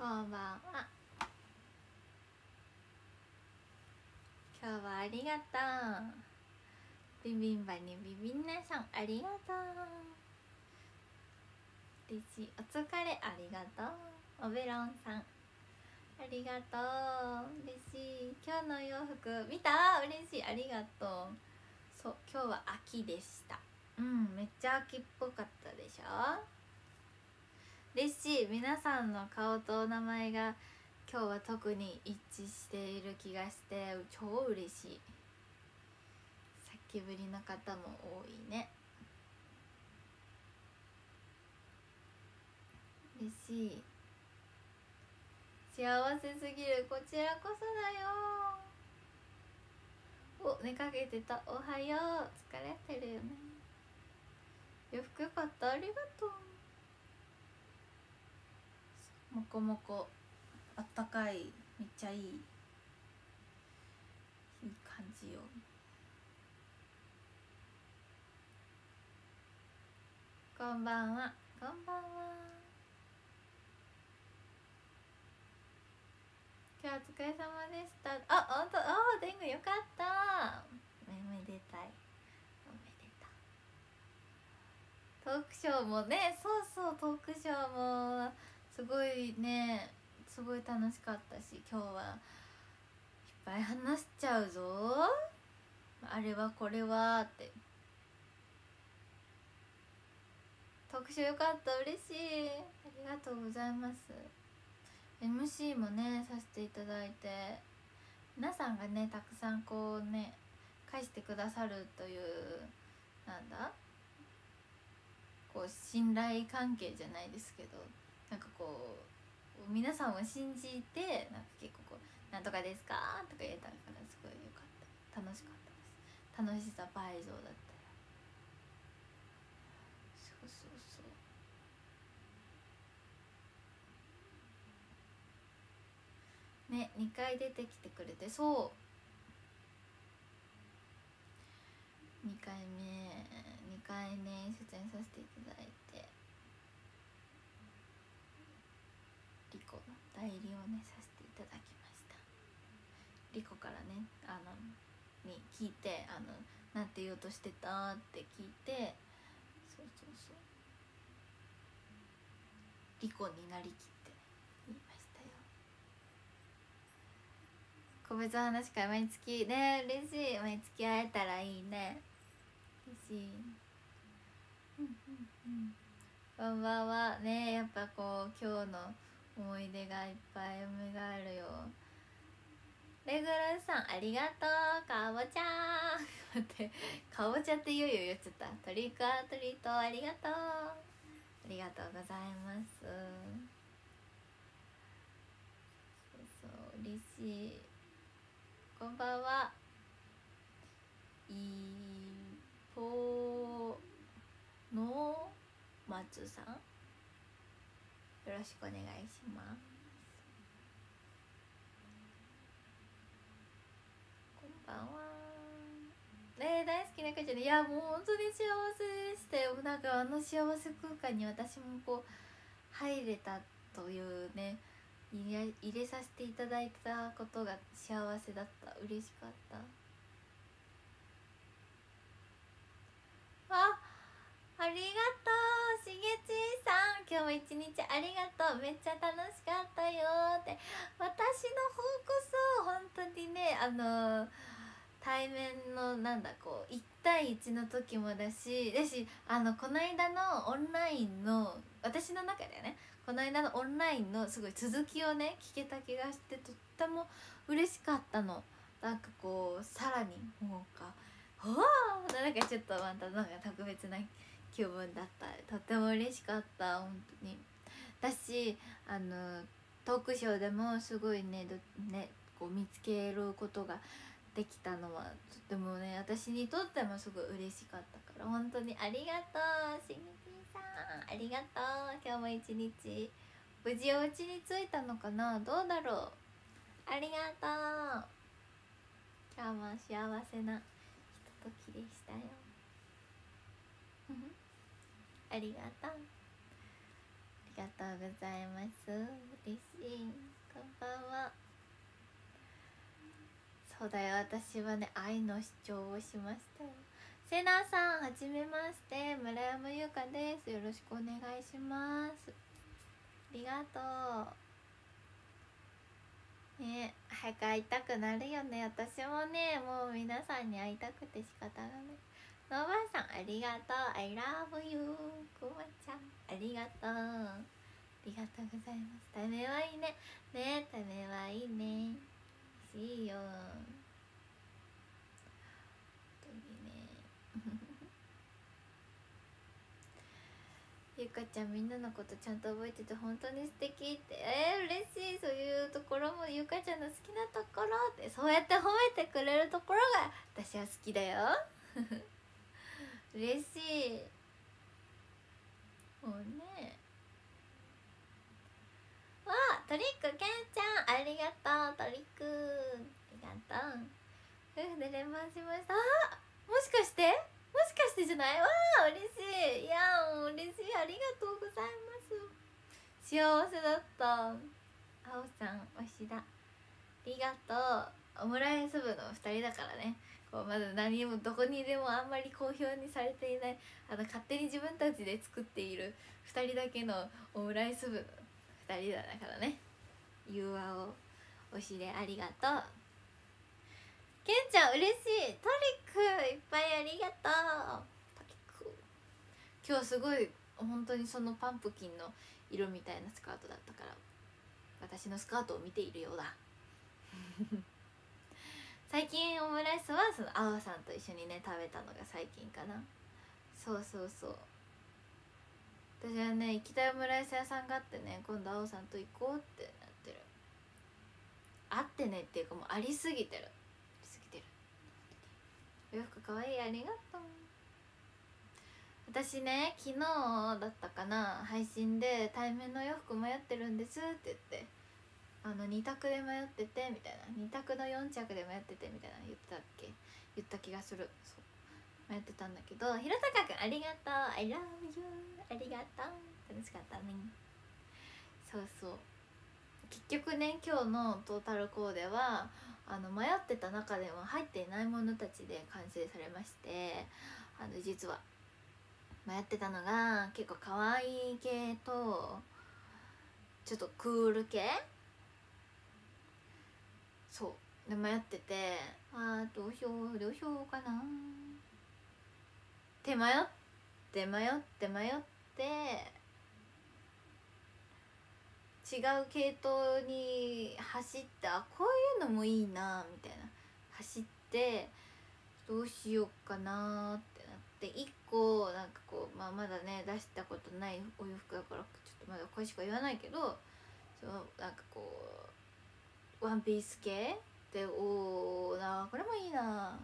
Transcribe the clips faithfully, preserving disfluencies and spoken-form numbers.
こんばんは。今日はありがとう。ビビンバにビビンナさんありがとう。嬉しい。お疲れありがとう。おベロンさんありがとう。嬉しい。今日の洋服見た？嬉しい。ありがとう。そう、今日は秋でした。うん、めっちゃ秋っぽかったでしょ。嬉しい。皆さんの顔とお名前が今日は特に一致している気がして超嬉しい。さっきぶりの方も多いね。嬉しい。幸せすぎる。こちらこそだよ。お、寝かけてた。おはよう。疲れてるよね。洋服よかった。ありがとう。もこもこあったかい。めっちゃいいいい感じよ。こんばんは。こんばんは。今日お疲れ様でした。あ、ほんと、あ、デングよかった。めめでたい。おめでた。トークショーもね、そうそう、トークショーもすごいね、すごい楽しかったし、今日はいっぱい話しちゃうぞ。あれはこれはって。トークショーよかった。嬉しい。ありがとうございます。エムシー もねさせていただいて、皆さんがねたくさんこうね返してくださるという、なんだこう信頼関係じゃないですけど、なんかこう皆さんを信じてなんか結構こう「なんとかですか?」とか言えたからすごいよかった。楽しかったです。楽しさ倍増だったよ。そうそうそうね、にかい出てきてくれて、そうにかいめにかいね出演させていただいて、リコの代理をねさせていただきました。リコからねあのに聞いて、あのなんて言おうとしてたって聞いて、そうそうそう、リコになりきって言いましたよ。個別話会毎月ね、嬉しい。毎月会えたらいいね。嬉しい。うんうんうん。こんばんはね。やっぱこう今日の思い出がいっぱい蘇るよ。レグルさんありがとう。かぼちゃー待って、かぼちゃっていよいよ言っちゃった。トリックアートリートありがとう。ありがとうございます。そうそう、嬉しい。こんばんは。いぽの松さん、よろしくお願いします。こんばんは。ねえ、大好きな感じで、いやもう本当に幸せでしたよ。なんかあの幸せ空間に私もこう入れたというね、入れ入れさせていただいたことが幸せだった。嬉しかった。あ、ありがとうしげちーさん、今日も一日ありがとう。めっちゃ楽しかったよって。私の方こそ本当にね、あの対面のなんだこういち対いちの時もだしだしあのこの間のオンラインの私の中でね、この間のオンラインのすごい続きをね聞けた気がして、とっても嬉しかったの。なんかこうさらにもうか「わあ!」なんかちょっとまたなんか特別な気分だった。とっても嬉しかった、本当に。だしあのトークショーでもすごいねどねこう見つけることができたのはとってもね私にとってもすごい嬉しかったから、本当にありがとうしみぴーさん、ありがとう。今日も一日無事お家に着いたのかな、どうだろう。ありがとう。今日も幸せなひとときでしたよありがとう。ありがとうございます。嬉しい。こんばんは。そうだよ、私はね愛の主張をしましたよ。セナさんはじめまして、村山優香です。よろしくお願いします。ありがとうね。早く会いたくなるよね。私もねもう皆さんに会いたくて仕方がない。ノーバーさんありがとう。 I love you。 くまちゃんありがとう。ありがとうございます。ためはいいね。ねためはいいね。いいよ本当にね。ゆかちゃんみんなのことちゃんと覚えてて本当に素敵って。えー、嬉しい。そういうところもゆかちゃんの好きなところって、そうやって褒めてくれるところが私は好きだよ。嬉しい。もうね。わあ、トリックけんちゃんありがとう。トリックありがとう。夫婦で連番しました。あ、もしかしてもしかしてじゃない。わあ嬉しい。いやもう嬉しい。ありがとうございます。幸せだった。あおさん推しだ。ありがとう。オムライス部のふたりだからね。こうまだ何もどこにでもあんまり公表にされていない、あの勝手に自分たちで作っているふたりだけのオムライス部のふたりだからね。融和を推しでありがとう。けんちゃん嬉しい。トリックいっぱいありがとう。トリック今日すごい本当にそのパンプキンの色みたいなスカートだったから私のスカートを見ているようだ。最近オムライスはそのあおさんと一緒にね食べたのが最近かな。そうそうそう。私はね行きたいオムライス屋さんがあってね、今度あおさんと行こうってなってる。あってねっていうかもうありすぎてる。お洋服かわいい。ありがとう。私ね昨日だったかな配信で対面の洋服迷ってるんですって言って、あのに択で迷っててみたいな、に択のよん着で迷っててみたいな言ったっけ言った気がする。そう迷ってたんだけど、ひろたかくんありがとう。 I love you。 ありがとう。楽しかったね。そうそう、結局ね今日のトータルコーデはあの迷ってた中でも入っていないものたちで完成されまして、あの実は迷ってたのが結構可愛い系とちょっとクール系、そうで迷ってて、あーどうしようどうしようかなって迷って迷って迷って違う系統に走って、あこういうのもいいなみたいな走って、どうしようかなってなっていっこなんかこう、まあ、まだね出したことないお洋服だからちょっとまだ詳しくは言わないけど、そのなんかこうワンピース系で、おおなこれもいいな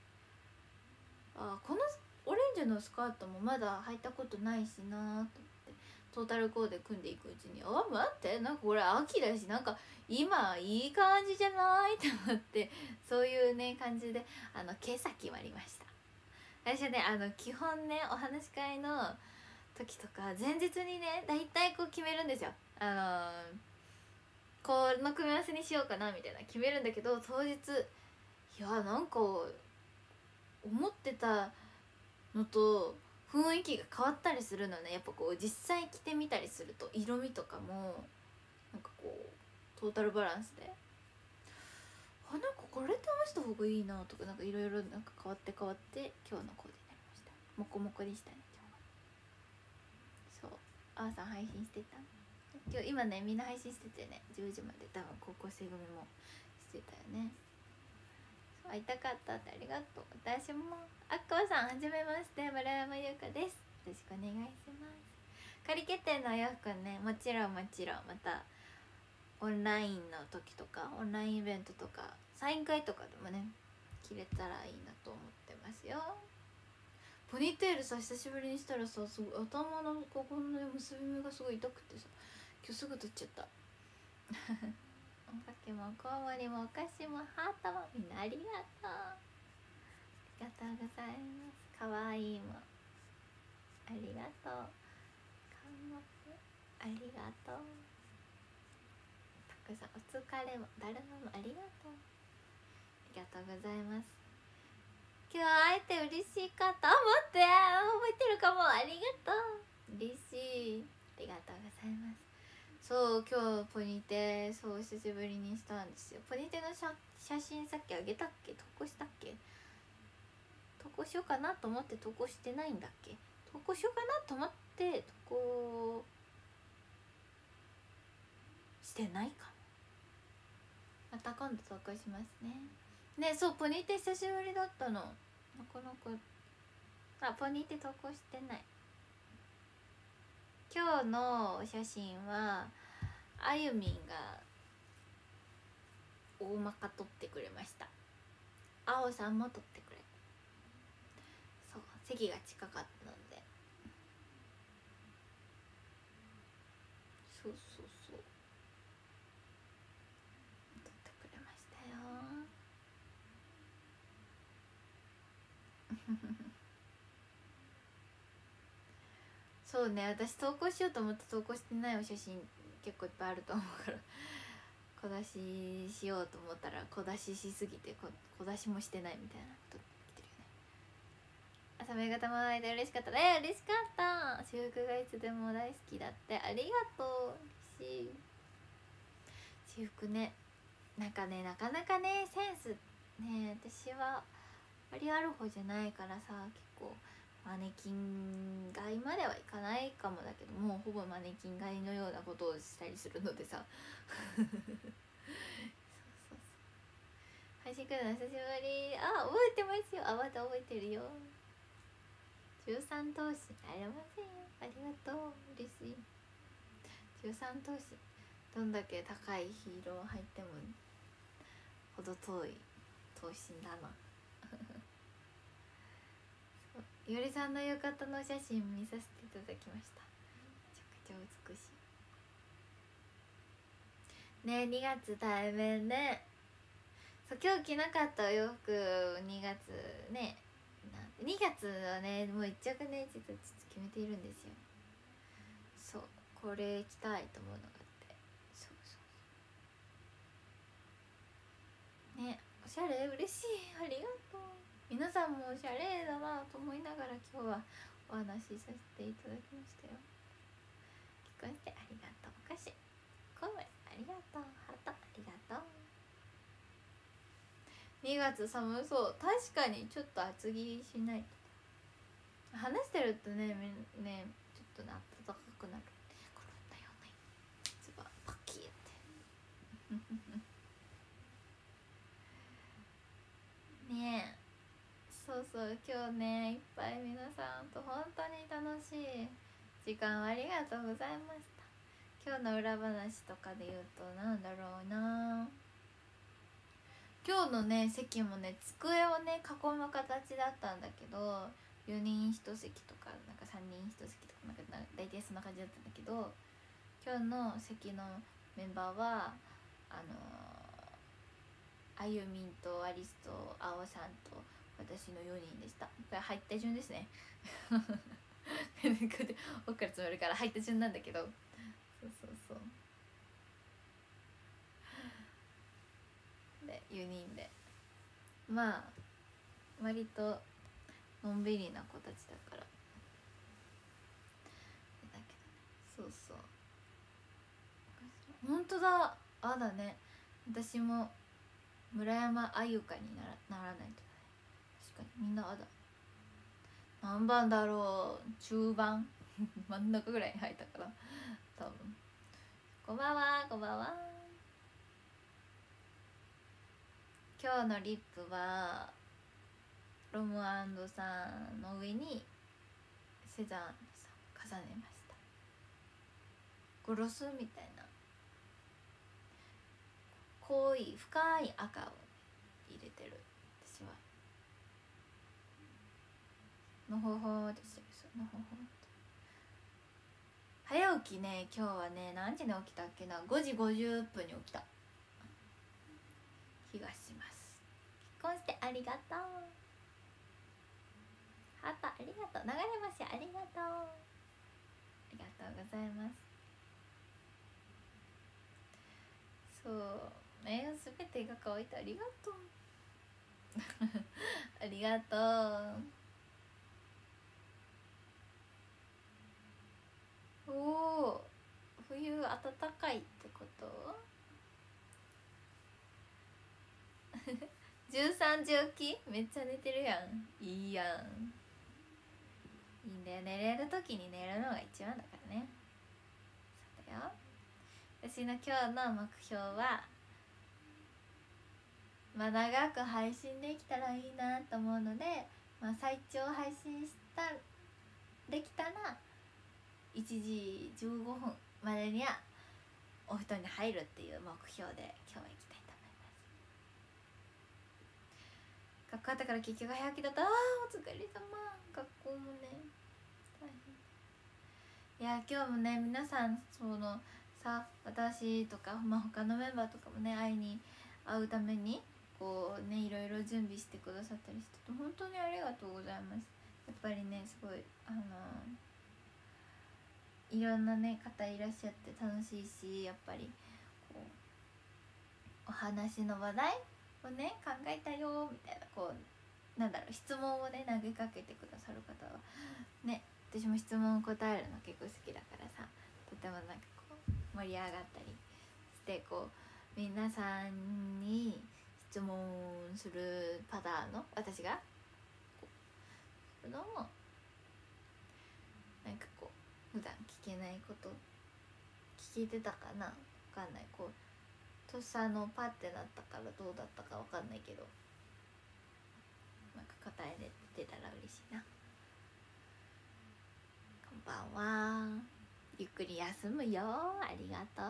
あ、このオレンジのスカートもまだ履いたことないしなと思って、トータルコーデ組んでいくうちに、あ待ってなんかこれ秋だしなんか今いい感じじゃないと思って、そういうね感じであの今朝決まりました。私はねあの基本ねお話し会の時とか前日にね大体こう決めるんですよ。あのー、この組み合わせにしようかなみたいな決めるんだけど、当日いやなんか思ってたのと雰囲気が変わったりするのね。やっぱこう実際着てみたりすると色味とかもなんかこうトータルバランスで、あなんかこれ試した方がいいなとかなんかいろいろなんか変わって変わって今日のコーデになりました。モコモコでしたね今日は。そうあーさん配信してた今日今ねみんな配信しててねじゅうじまで多分高校生組もしてたよね。会いたかったってありがとう。私もあっこさんはじめまして村山優香です。よろしくお願いします。仮決定のお洋服ねもちろんもちろんまたオンラインの時とかオンラインイベントとかサイン会とかでもね着れたらいいなと思ってますよ。ポニーテールさ久しぶりにしたらさすごい頭のここの結び目がすごい痛くてさ今日すぐ取っちゃったおかけもコウモリもお菓子もハートもみんなありがとう。ありがとうございます。かわいいもありがとう。かんまぷありがとう。たくさんお疲れも誰もありがとう。ありがとうございます。今日会えて嬉しかった。あ、待って、覚えてるかも。ありがとう、嬉しい。ありがとうございます。そう、今日ポニテそう久しぶりにしたんですよ。ポニテの写写真さっきあげたっけ、投稿したっけ。投稿しようかなと思って投稿してないんだっけ。投稿しようかなと思って投稿してないかも。また今度投稿しますね。ね、そう、ポニテ久しぶりだったの。なかなかあ、ポニテ投稿してない。今日の写真はあゆみんが大まか撮ってくれました。あおさんも撮ってくれ。そう、席が近かったので。そうそうそう、撮ってくれましたよ。そうね、私投稿しようと思って投稿してないお写真結構いっぱいあると思うから小出ししようと思ったら小出ししすぎてこ小出しもしてないみたいなこと言ってるよね。朝目方も会えて嬉しかったね。嬉しかった。私服がいつでも大好きだって。ありがとう。嬉しい。私服ね、なんかね、なかなかねセンスね、私はありある方じゃないからさ、結構マネキン買いまではいかないかもだけど、もうほぼマネキン買いのようなことをしたりするのでさそうそうそう。配信来るの久しぶり。あ、覚えてますよ。あ、また覚えてるよ。じゅうさん投資ありませんよ。ありがとう、嬉しい。じゅうさん投資、どんだけ高いヒーロー入っても程遠い投資だないおりさんの浴衣の写真見させていただきました。めちゃくちゃ美しいね。にがつ対面ね。そう、今日着なかったお洋服にがつね、にがつはねもう一着ね実はちょっと決めているんですよ。そう、これ着たいと思うのがあって。そうそうね、おしゃれ嬉しい。ありがとう。皆さんもおしゃれだなと思いながら今日はお話しさせていただきましたよ。結婚してありがとう。お菓子コメありがとう。ハートありがとう。にがつ寒そう。確かにちょっと厚着しないと。話してるとね、ねちょっとね暖かくなる。これだよね、実はパキってねえ、そうそう、今日ねいっぱい皆さんと本当に楽しい時間をありがとうございました。今日の裏話とかで言うとなんだろうな、今日のね席もね机をね囲む形だったんだけど、よにんいち席とかなんかさんにんいち席とかなんか大体そんな感じだったんだけど、今日の席のメンバーはあのー、あゆみんとアリスとあおさんと私のよにんでした。これ入った順ですね奥から詰まるから入った順なんだけど、そうそうそうでよにんで、まあ割とのんびりな子たちだからだけどね。そうそう、本当だ。あだね、私も村山あゆかにならならないとね。確かにみんなあだ。何番だろう、中盤真ん中ぐらいに入ったから多分。こんばんは、こんばんは。今日のリップはロムアンドさんの上にセザンヌさん重ねました。グロスみたいな濃い深い赤を入れてる私は。のほほですよ。のほほ早起きね。今日はね何時に起きたっけな、ごじごじゅっぷんに起きた気がします。結婚してありがとう。ハートありがとう。流れ星ありがとう。ありがとうございます。 そうね、すべてが乾いてありがとうありがとう。おお、冬暖かいってことじゅうさんじ起きめっちゃ寝てるやん。いいやん、いいんだよ、寝れる時に寝るのが一番だからね。そうだよ。私の今日の目標は、まあ、長く配信できたらいいなと思うので、まあ、最長配信したできたらいちじじゅうごふんまでにはお布団に入るっていう目標で今日は行きたいと思います。学校あったから結局早起きだった。あーお疲れ様。学校もね大変。いや今日もね皆さんそのさ、私とか、まあ、他のメンバーとかもね会いに会うためにこうねいろいろ準備してくださったりして本当にありがとうございます。やっぱりねすごいあのいろんなね方いらっしゃって楽しいし、やっぱりこうお話の話題をね考えたよみたいな、こうなんだろう、質問をね投げかけてくださる方はね、私も質問を答えるの結構好きだからさ、とてもなんかこう盛り上がったりして、こう皆さんに質問するパターンの私がこうするのもなんかこう普段聞けないこと聞いてたかな、わかんない、こうとっさのパッてなったからどうだったかわかんないけど、なんか答えれてたら嬉しいな。こんばんは、ゆっくり休むよ、ありがとう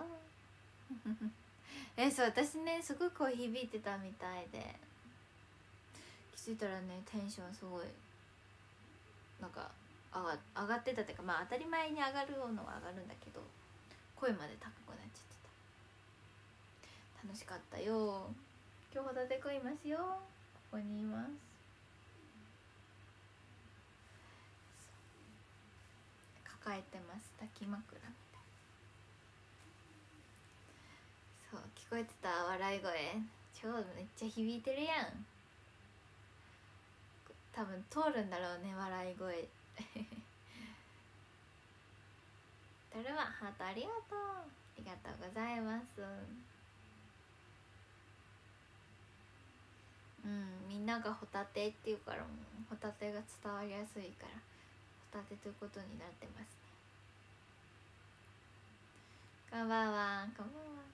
え、そう私ねすごくこう響いてたみたいで、気づいたらねテンションすごいなんか上が上がってたっていうか、まあ当たり前に上がるのは上がるんだけど、声まで高くなっちゃってた。楽しかったよ。今日ホタテ食いますよ。ここにいます。抱えてます、抱き枕みたい。そう聞こえてた、笑い声超めっちゃ響いてるやん。多分通るんだろうね笑い声それはハートありがとう、ありがとうございます。うん、みんながホタテっていうからもうホタテが伝わりやすいからホタテということになってますね。こんばんは、こんばんは。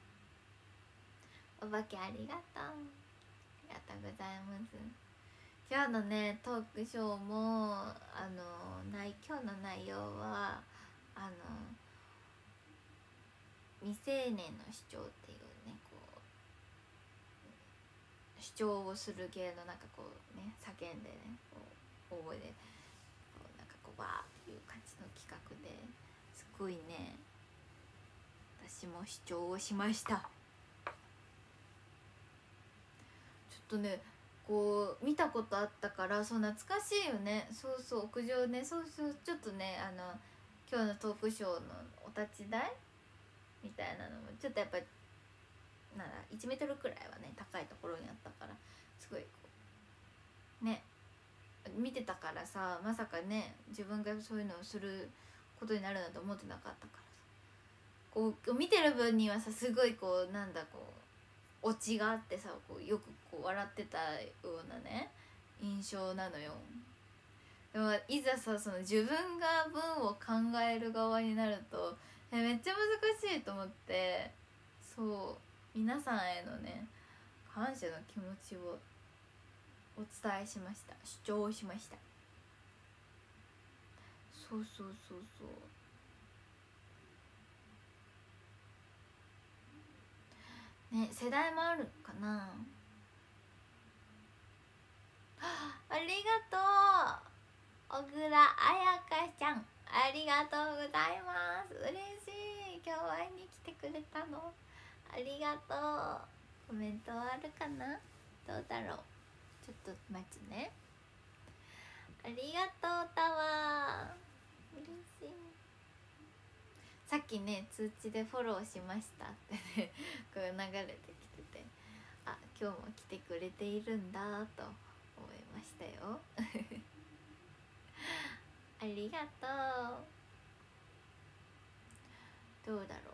お化けありがとう、ありがとうございます。今日のねトークショーもあのない今日の内容はあの未成年の主張っていうね、こう主張をする系のなんかこうね叫んでねこう大声でこうなんかこうバーっていう感じの企画ですごいね私も主張をしました。ちょっとねこう見たことあったからそう懐かしいよね。そうそう屋上ね、そうそうちょっとねあの今日のトークショーのお立ち台みたいなのもちょっとやっぱりならいちメートルくらいはね高いところにあったからすごいこうね見てたからさ、まさかね自分がそういうのをすることになるなんて思ってなかったからさ、こう見てる分にはさすごいこうなんだこうオチがあってさこうよくこう笑ってたようなね印象なのよ。でもいざさその自分が文を考える側になるとえめっちゃ難しいと思って、そう皆さんへのね感謝の気持ちをお伝えしました、主張しました。そうそうそうそうね、世代もあるかな。ありがとう小倉彩香ちゃん、ありがとうございます。嬉しい、今日会いに来てくれたのありがとう。コメントはあるかな、どうだろう、ちょっと待つね。ありがとうタワー、嬉しい。 さっきね通知でフォローしましたってねこれ流れてきてて、あ、今日も来てくれているんだと思いましたよありがとう。どうだろう。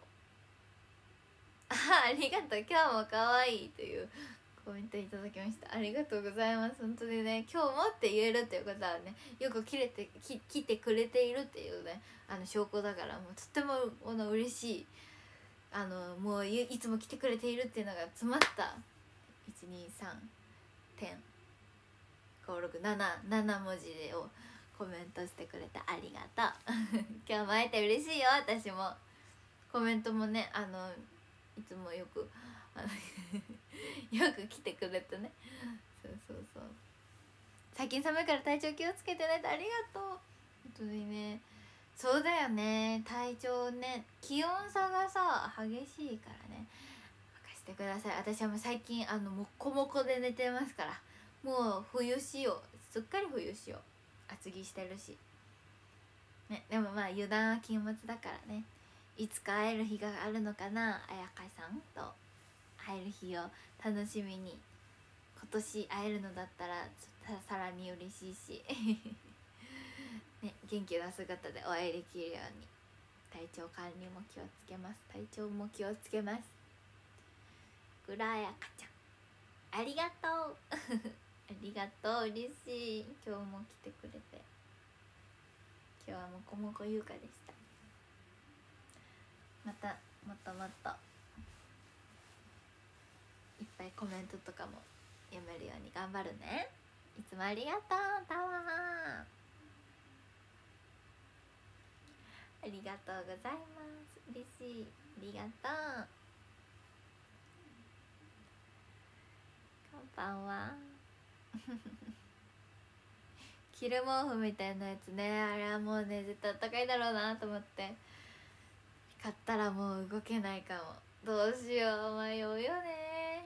あ、ありがとう、今日も可愛いというコメントいただきました。ありがとうございます。本当にね、今日もって言えるっていうことはね、よく来れてき来てくれているっていうね、あの証拠だから、もうとってもあの嬉しい、あのもう い, いつも来てくれているっていうのが詰まったいちにさんてんごろくなななな文字でをコメントしてくれてありがとう今日も会えて嬉しいよ。私もコメントもね、あのいつもよくあのよく来てくれてね、そうそうそう、最近寒いから体調気をつけてねって、ありがとう。本当にね、そうだよね、体調ね、気温差がさ激しいからね、任せてください。私はもう最近あのもっこもこで寝てますから、もう冬仕様、すっかり冬仕様、厚着してるし、ね、でもまあ油断は禁物だからね、いつか会える日があるのかな、あやかさんと会える日を楽しみに、今年会えるのだったらさらに嬉しいしね、元気な姿でお会いできるように体調管理も気をつけます。体調も気をつけます。ぐらやかちゃんありがとうありがとう、嬉しい。今日も来てくれて、今日はもこもこ優香でした。またもっともっといっぱいコメントとかも読めるように頑張るね。いつもありがとうタワー、ありがとうございます。嬉しい、ありがとう。こんばんは着る毛布みたいなやつね、あれはもうね絶対あったかいだろうなと思って買ったらもう動けないかも。どうしよう、迷うよね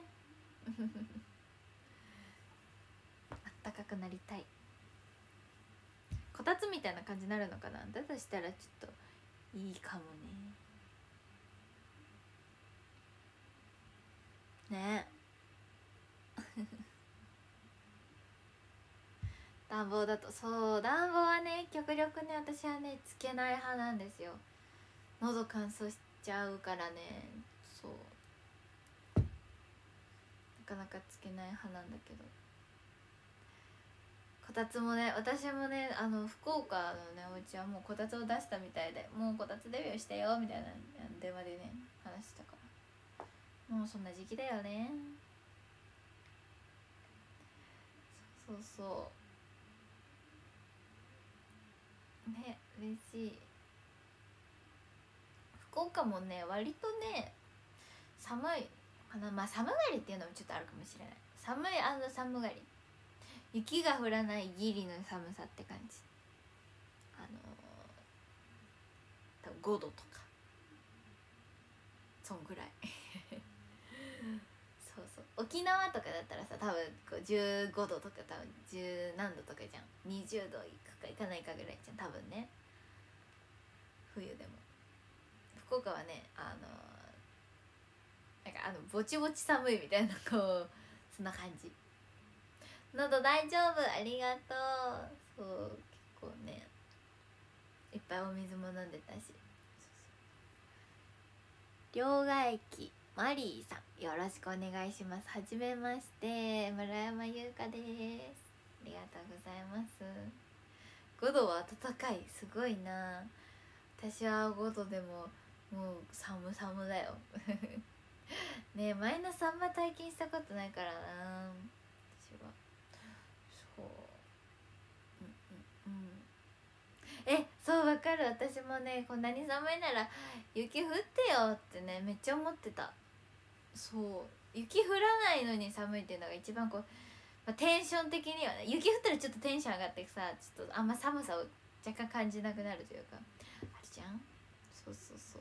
あったかくなりたい。こたつみたいな感じになるのかな。だとしたらちょっといいかもね。ね暖房だと、そう、暖房はね極力ね私はねつけない派なんですよ。喉乾燥しちゃうからね、そうなかなかつけない派なんだけど、こたつもね、私もね、あの福岡のねお家はもうこたつを出したみたいで、もうこたつデビューしてよみたいな電話でね話したから、もうそんな時期だよね。そうそうそうね、嬉しい。福岡もね割とね寒いかな。まあ寒がりっていうのもちょっとあるかもしれない。寒い寒がり、雪が降らないギリの寒さって感じ。あのー、多分ごどとかそんぐらいそうそう、沖縄とかだったらさ多分こうじゅうごどとか多分じゅう何度とかじゃん、にじゅうどいくかいかないかぐらいじゃん多分ね、冬でも。福岡はね、あのー、なんかあのぼちぼち寒いみたいな、こうそんな感じ。喉大丈夫、ありがとう。そう結構ねいっぱいお水も飲んでたし。両替機マリーさん、よろしくお願いします。はじめまして、村山優香です。ありがとうございます。ごどは暖かい、すごいな。私はごどでももう寒寒だよねえ、マイナスあんま体験したことないからな私は。そう、うんうんうん、え、そう、わかる。私もねこんなに寒いなら雪降ってよってねめっちゃ思ってた。そう雪降らないのに寒いっていうのが一番こう、まあ、テンション的にはね、雪降ったらちょっとテンション上がってさ、ちょっとあんま寒さを若干感じなくなるというかあるじゃん。そうそうそう、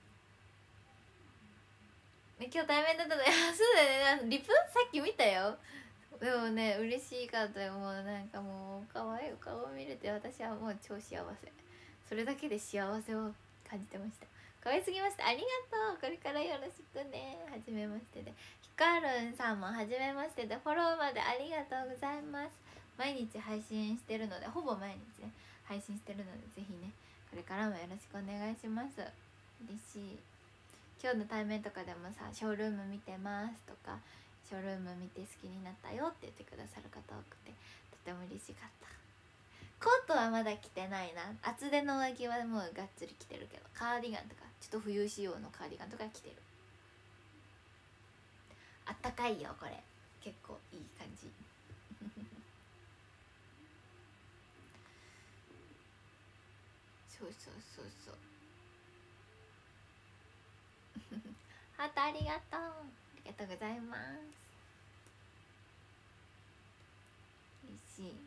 ね、今日対面だったの、いやそうだよね、リプさっき見たよ。でもね嬉しかったよ。もうなんかもう可愛い顔を見れて私はもう超幸せ。それだけで幸せを感じてました。 可愛すぎました。ありがとう。これからよろしくね。はじめましてで。ヒカルンさんもはじめましてで、フォローまでありがとうございます。毎日配信してるので、ほぼ毎日ね配信してるので、ぜひねこれからもよろしくお願いします。嬉しい。今日の対面とかでもさ、ショールーム見てますとか、ショールーム見て好きになったよって言ってくださる方多くて、とても嬉しかった。コートはまだ着てないな。厚手の上着はもうがっつり着てるけど、カーディガンとかちょっと冬仕様のカーディガンとか着てる。あったかいよこれ、結構いい感じそうそうそうそうハートありがとう。ありがとうございます。嬉しい。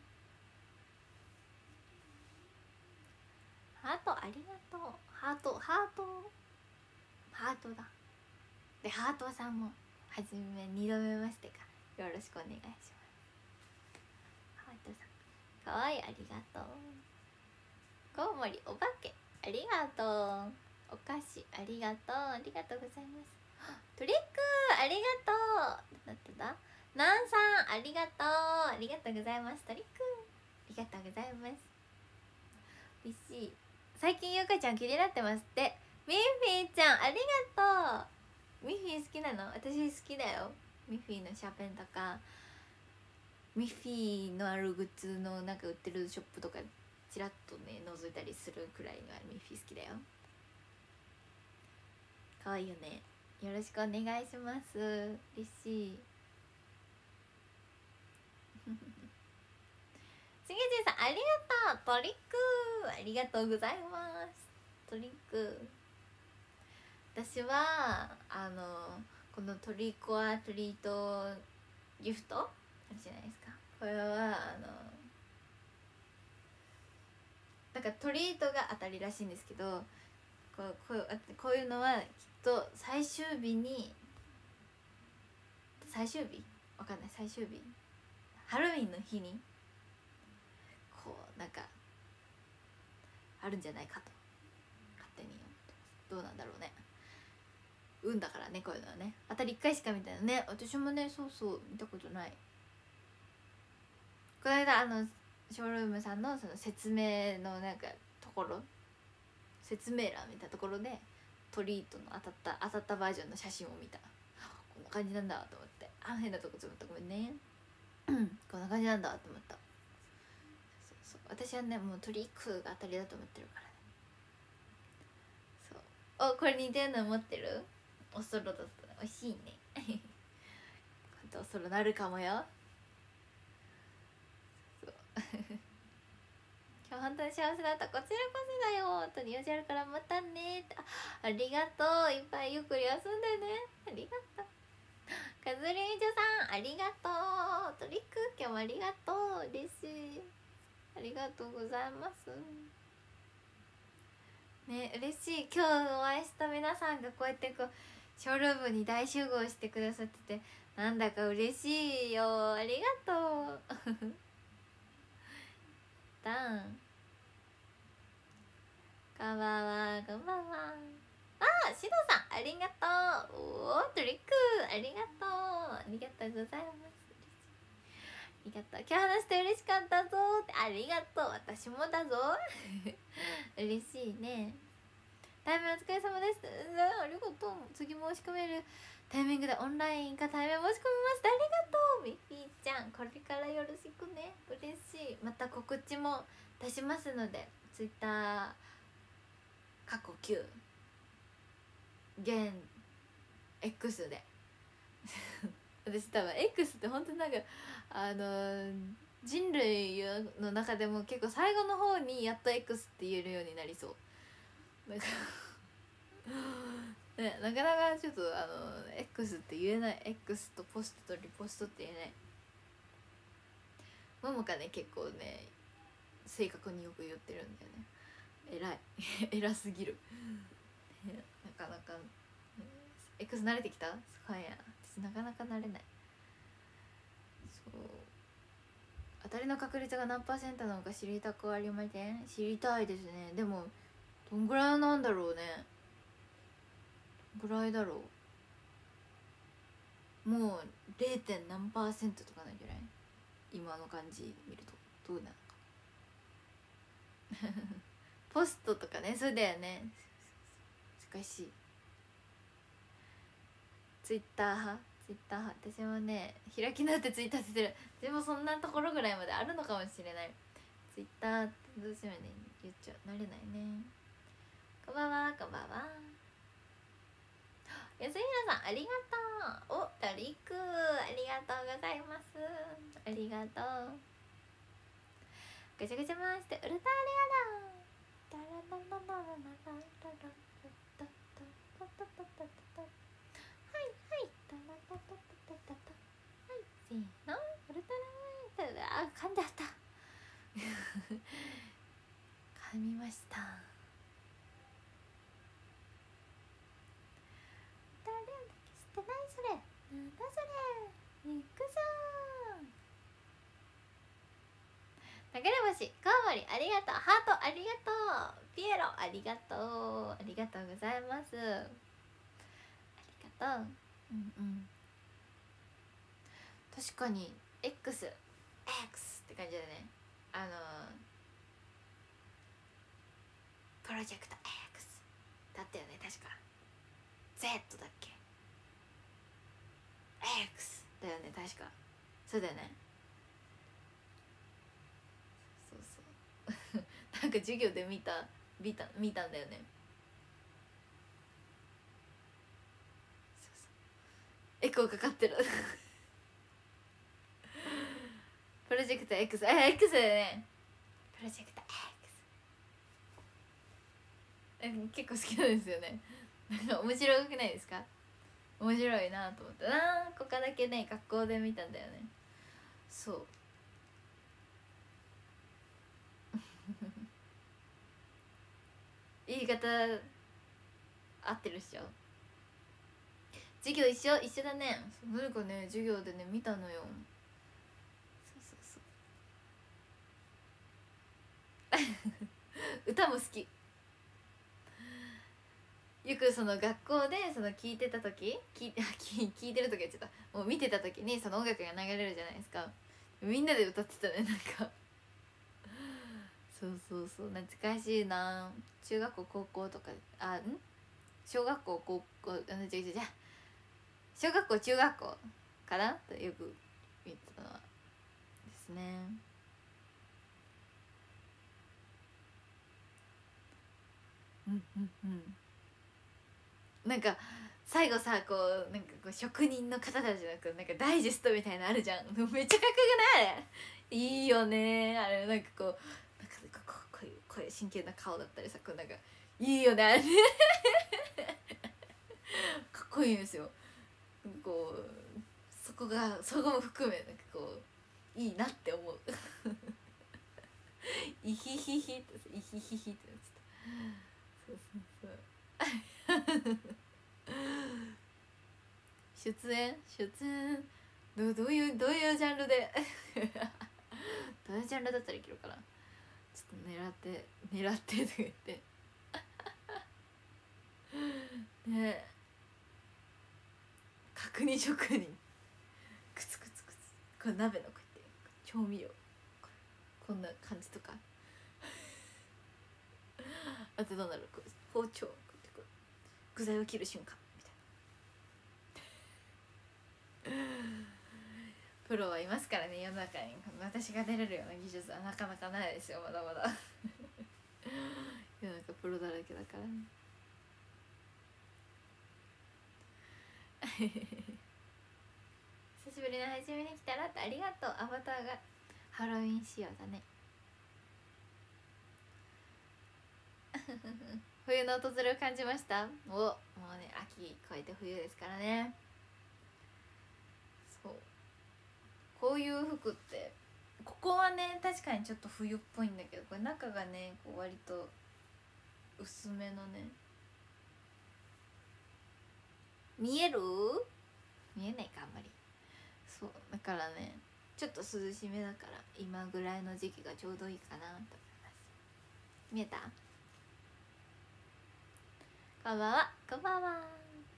ハートありがとう。ハートハートハートだ。でハートさんもはじめにどめましてか、よろしくお願いします。ハートさんかわいい、ありがとう。コウモリお化けありがとう。お菓子ありがとう。ありがとうございます。トリックありがとう。なんてだ、ナンさんありがとう。ありがとうございます。トリックありがとうございます。嬉しい。最近ゆかちゃん気になってますって。ミッフィーちゃんありがとう。ミッフィー好きなの？私好きだよ。ミッフィーのシャーペンとか、ミッフィーのあるグッズのなんか売ってるショップとかちらっとね覗いたりするくらいのミッフィー好きだよ。かわいいよね。よろしくお願いします。嬉しい。しげじさんありがとう。トリックありがとうございます。トリック、私はあのこのトリコアトリートギフトあるじゃないですか。これはあのなんかトリートが当たりらしいんですけど、こうこうこういうのはきっと最終日に、最終日わかんない、最終日ハロウィンの日にこうなんかあるんじゃないかと勝手に思ってます。どうなんだろうね。運だからね、こういうのはね。当たりいっかいしか見たのね。私もね、そうそう見たことない。この間あのショールームさんのその説明のなんかところ、説明欄みたいなところでトリートの当たった当たったバージョンの写真を見た。こんな感じなんだと思って、あ、変なとこつぶった、ごめんねこんな感じなんだと思った。そうそう、私はねもうトリックが当たりだと思ってるからね。そう、お、これ似てるの持ってる？おそろだったら美味しいねおそろなるかもよ。そう今日本当に幸せだった。こちらこそだよ。本当に用事あるからまたねって。 あ, ありがとう。いっぱいゆっくり休んでね。ありがとう。カズリージョさんありがとう。トリック今日もありがとう。嬉しい。ありがとうございますね。嬉しい。今日お会いした皆さんがこうやってこうショールームに大集合してくださってて、なんだか嬉しいよ。ありがとうダンこんばんは、こんばんは。あ、シドさんありがとう。おー、トリックありがとう。ありがとうございます。ありがとう。今日話して嬉しかったぞって。ありがとう。私もだぞ嬉しいね。タイミングお疲れ様です。ありがとう。次申し込めるタイミングでオンラインか対面申し込みます。ありがとう。ミッフィーちゃんこれからよろしくね。嬉しい。また告知も出しますので、ツイッター過去きゅう現 X で私多分 X って本当になんかあの人類の中でも結構最後の方にやっと X って言えるようになりそう。なんかね、なかなかちょっとあの X って言えない。 X とポストとリポストって言えない。ももかね結構ね正確によく言ってるんだよね。偉い偉すぎるなかなか、うん、X 慣れてきた？すごいや。私なかなか慣れない。そう、当たりの確率が何パーセントなのか知りたくありません？知りたいですね。でもどんぐらいなんだろうね。 ぐらいだろう。もう ゼロ. 点何パーセントとかなんじゃない？今の感じ見るとどうなのかポストとかね、そうだよね。難しい。ツイッター派ツイッター派私もね、開き直ってツイッターしてる。でもそんなところぐらいまであるのかもしれない。ツイッターってどうしてもね言っちゃう、慣れないね。こんばんは、こんばんは。安平さんありがとう。お、ダリクありがとうございます。ありがとう。ガチャガチャ回してウルターレアだ。タラララララララララタタタタタタタタ。はいはい。タラタタタタタタ。はい、せーの。ウルタラレアだ。あ、噛んじゃった。噛みました。誰だけしてないそれ。なんだそれ。行くぞー。流れ星コウモリありがとう。ハートありがとう。ピエロありがとう。ありがとうございます。ありがとう。うんうん、確かに X X って感じだね。あのプロジェクト X だったよね確か。 Z だっけ X だよね確か。そうだよね。そうそうなんか授業で見た見た見たんだよね。そうそうエコーかかってるプロジェクト X、 あ X だよね。プロジェクト X 結構好きなんですよね。なんか面白くないですか？面白いなと思ってな。ここだけね学校で見たんだよね。そう言い方合ってるっしょ。授業一緒一緒だね。何かね授業でね見たのよ。そうそうそう歌も好き。よくその学校でその聞いてた時聞い聞いてる時はちょっともう見てた時にその音楽が流れるじゃないですか。みんなで歌ってたねなんかそうそうそう懐かしいな。中学校高校とかあん小学校高校あ違う違う違う小学校中学校かなとよく見てたのはですね。うんうんうんなんか最後さこうなんかこう職人の方たちのなんかダイジェストみたいなのあるじゃん。めっちゃかっこよくないあれ。いいよねあれ。なんかこうなんかこうこういうこういう真剣な顔だったりさこうなんかいいよねあれかっこいいんですよ。こうそこがそこも含めなんかこういいなって思うイヒヒヒってイヒヒヒってなってた。そうそうそう出演出演どどういうどういうジャンルでどういうジャンルだったらいけるかな。ちょっと狙って狙ってとか言ってねえ角煮職人クツクツクツこれ鍋のこうやって調味料こんな感じとかあとどうなるこう包丁こうやってこう具材を切る瞬間みたいなプロはいますからね世の中に。私が出れるような技術はなかなかないですよまだまだ世の中プロだらけだからね久しぶりの配信に来たらってありがとう。アバターがハロウィン仕様だね冬の訪れを感じました。おもうね秋越えて冬ですからね。そうこういう服ってここはね確かにちょっと冬っぽいんだけどこれ中がねこう割と薄めのね見える見えないかあんまり。そうだからねちょっと涼しめだから今ぐらいの時期がちょうどいいかなと思います。見えた？こんばんはこんばんは。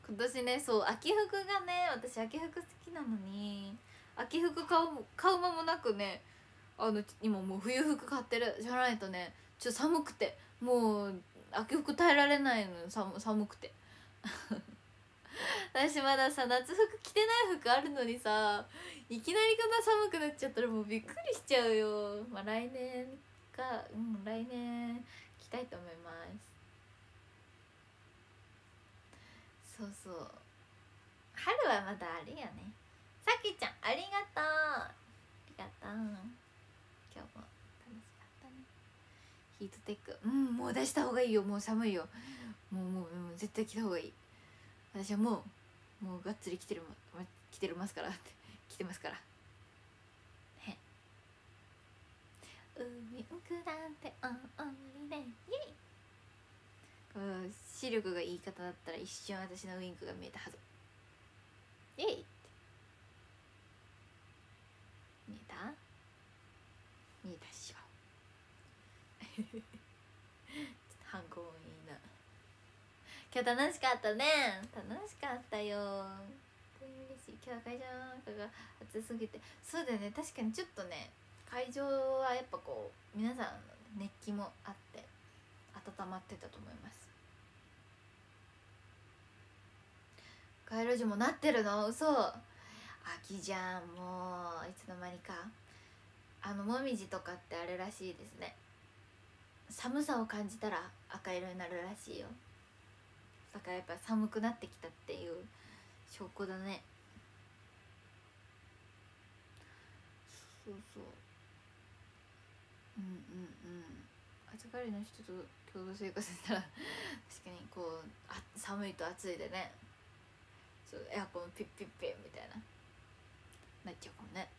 今年ね、そう秋服がね、私秋服好きなのに秋服買う買う間もなくね、あの今もう冬服買ってるじゃないとね、ちょっと寒くてもう秋服耐えられないのよ、寒寒くて私まださ夏服着てない服あるのにさ、いきなりこんな寒くなっちゃったらもうびっくりしちゃうよ。まあ来年か、うん来年着たいと思います。そうそう、春はまだあるよね。さきちゃんありがとう、ありがとう。今日も楽しかったね。ヒートテック、うんもう出した方がいいよ、もう寒いよ。もうもう、もう絶対着た方がいい。私はもうもうがっつり着てる着てるますからって着てますから。へウインクなんてオンオンでイエイ。こう視力がいい方だったら一瞬私のウインクが見えたはず。イエイって見えた見えたっしょちょっと反抗もいいな。今日楽しかったね。楽しかったよ。嬉しい。今日は会場なんかが暑すぎて、そうだよね、確かにちょっとね会場はやっぱこう皆さんの熱気もあって温まってたと思います。街路樹もなってるの？嘘。秋じゃん、もういつの間にか。あのもみじとかってあれらしいですね、寒さを感じたら赤色になるらしいよ。だからやっぱ寒くなってきたっていう証拠だね。そうそう、うんうんうん。暑がりの人と共同生活したら確かにこうあ寒いと暑いでね、そうエアコンピッピッピッみたいななっちゃうかもね。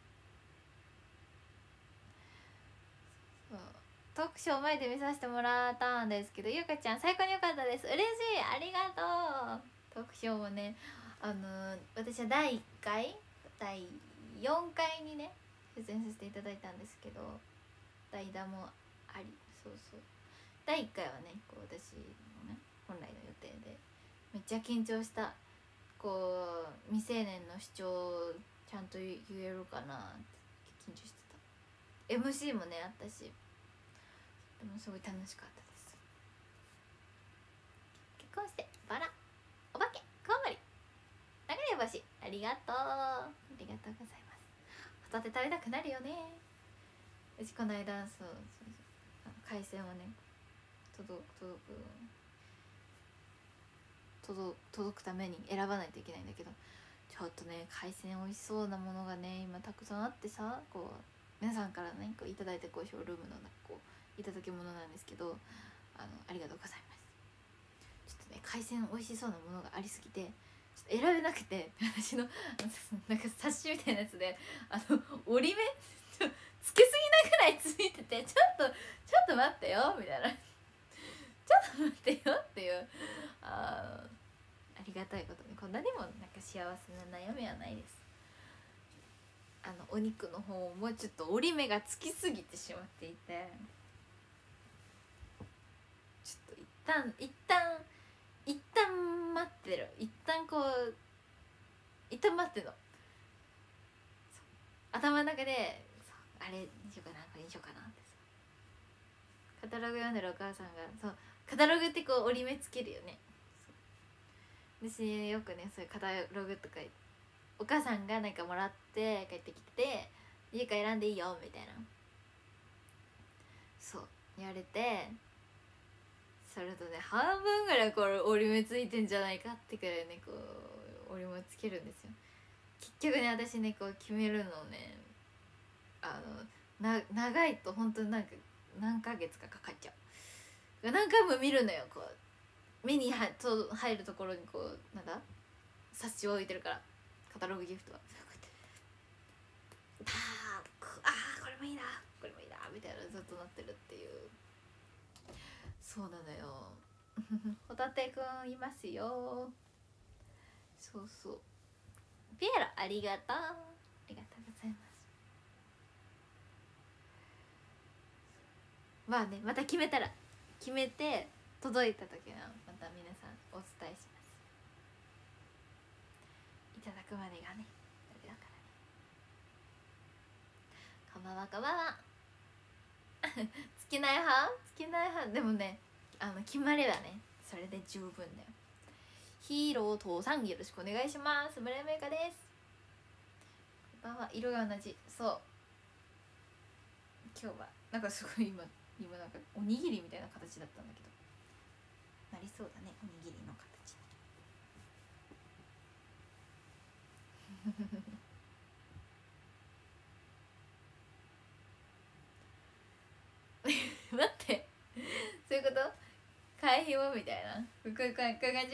そうトークショー前で見させてもらったんですけど、ゆかちゃん最高に良かったです。嬉しい、ありがとう。トークショーもね、あのー、私はだいいっかいだいよんかいにね出演させていただいたんですけど、代打もあり、そうそう、だいいっかいはねこう私のね本来の予定でめっちゃ緊張した。こう未成年の主張ちゃんと言えるかなって緊張してた。 エムシー もねあったし、でもすごい楽しかったです。結婚してバラお化けコウモリ流れ星ありがとう、ありがとうございます。ホタテ食べたくなるよね。うちこの間そうそうそう海鮮をね届く届く届届くために選ばないといけないんだけど、ちょっとね海鮮美味しそうなものがね今たくさんあってさ、こう皆さんからねこういただいてこうショールームのこういただき物なんですけど、あのありがとうございます。ちょっとね海鮮美味しそうなものがありすぎてちょっと選べなくて、私のなんか冊子みたいなやつであの折り目つけすぎなぐらいついてて、ちょっとちょっと待ってよみたいなちょっと待ってよっていう、あありがたいことにこんなにもなんか幸せな悩みはないです。あのお肉の方もちょっと折り目がつきすぎてしまっていて、ちょっと一旦一旦一旦待ってる、一旦こう一旦待ってんの。頭の中であれにしようかなこれにしようかなってさ、カタログ読んでるお母さんがそうカタログってこう折り目つけるよね。私よくねそういうカタログとかお母さんがなんかもらって帰ってきて「家から選んでいいよ」みたいなそう言われて、それとね半分ぐらいこれ折り目ついてんじゃないかってくらいねこう折り目つけるんですよ。結局ね私ねこう決めるのね、あのな長いと本当になんか何ヶ月かかかっちゃう。何回も見るのよ、こう目にはと入るところにこうなんだ冊子を置いてるから、カタログギフトはこうやってあーこれもいいなこれもいいなみたいなずっとなってるっていう。そうなのよホタテくんいますよ。そうそうピエロありがとう、ありがとうございます。まあねまた決めたら決めて届いた時はまた皆さんお伝えします。 いただくまでがねあれだからね。こんばんはこんばんは尽きない派尽きない派でもね、あの決まればねそれで十分だよ。ヒーロー父さんよろしくお願いします。村山由佳です。こんばんは。色が同じ。そう今日はなんかすごい今今なんかおにぎりみたいな形だったんだけど、なりそうだねおにぎりの形待ってそういうこと？会費もみたいなこういうこういう感じ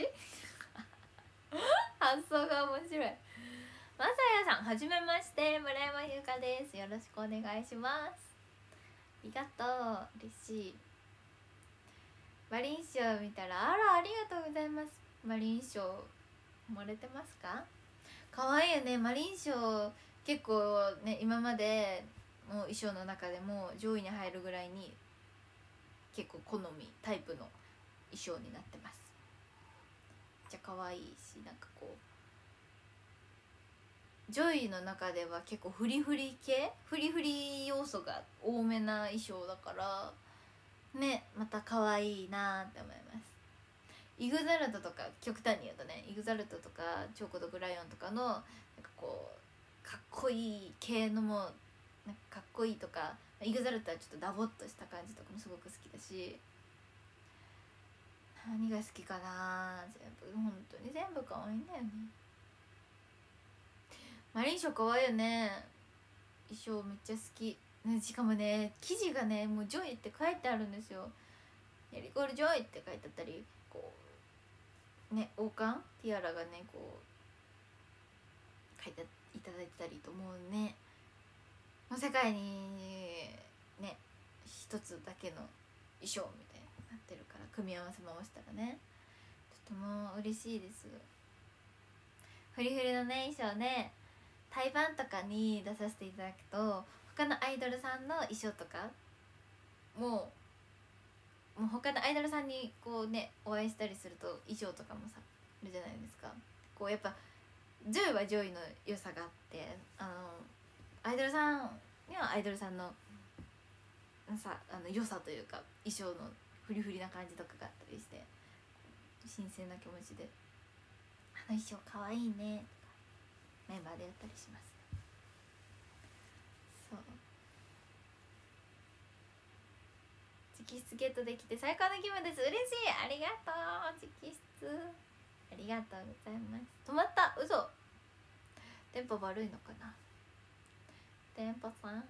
発想が面白い。まさやさんはじめまして、村山優香です。よろしくお願いします。ありがとう、嬉しい。マリンショー見たら、あらありがとうございます。マリンショー漏れてますか？可愛いよね。マリンショー結構ね今までもう衣装の中でも上位に入るぐらいに結構好みタイプの衣装になってます。めっちゃ可愛いし、なんかこうジョイの中では結構フリフリ系フリフリ要素が多めな衣装だからね、また可愛いなって思います。イグザルトとか極端に言うとね、イグザルトとかチョコとグライオンとかのなんかこうかっこいい系のもなんかかっこいいとか、イグザルトはちょっとダボっとした感じとかもすごく好きだし、何が好きかな、全部本当に全部可愛いんだよね。マリンショー可愛いよね。衣装めっちゃ好き、ね、しかもね生地がねもうジョイって書いてあるんですよ。リコールジョイって書いてあったり、こうね王冠ティアラがねこう書いていただいてたりと、もうねもう世界にね一つだけの衣装みたいになってるから、組み合わせ回したらねとても嬉しいです。フリフリのね衣装ね対バンとかに出させていただくと、他のアイドルさんの衣装とかもうもう他のアイドルさんにこうねお会いしたりすると衣装とかもさあるじゃないですか。こうやっぱジョイはジョイの良さがあって、あのアイドルさんにはアイドルさんのさあの良さというか衣装のフリフリな感じとかがあったりして、新鮮な気持ちで「あの衣装かわいいね」とかメンバーでやったりします。そう直筆ゲットできて最高の気分です。嬉しい、ありがとう。直筆ありがとうございます。止まった、嘘。電波悪いのかな。電波さん、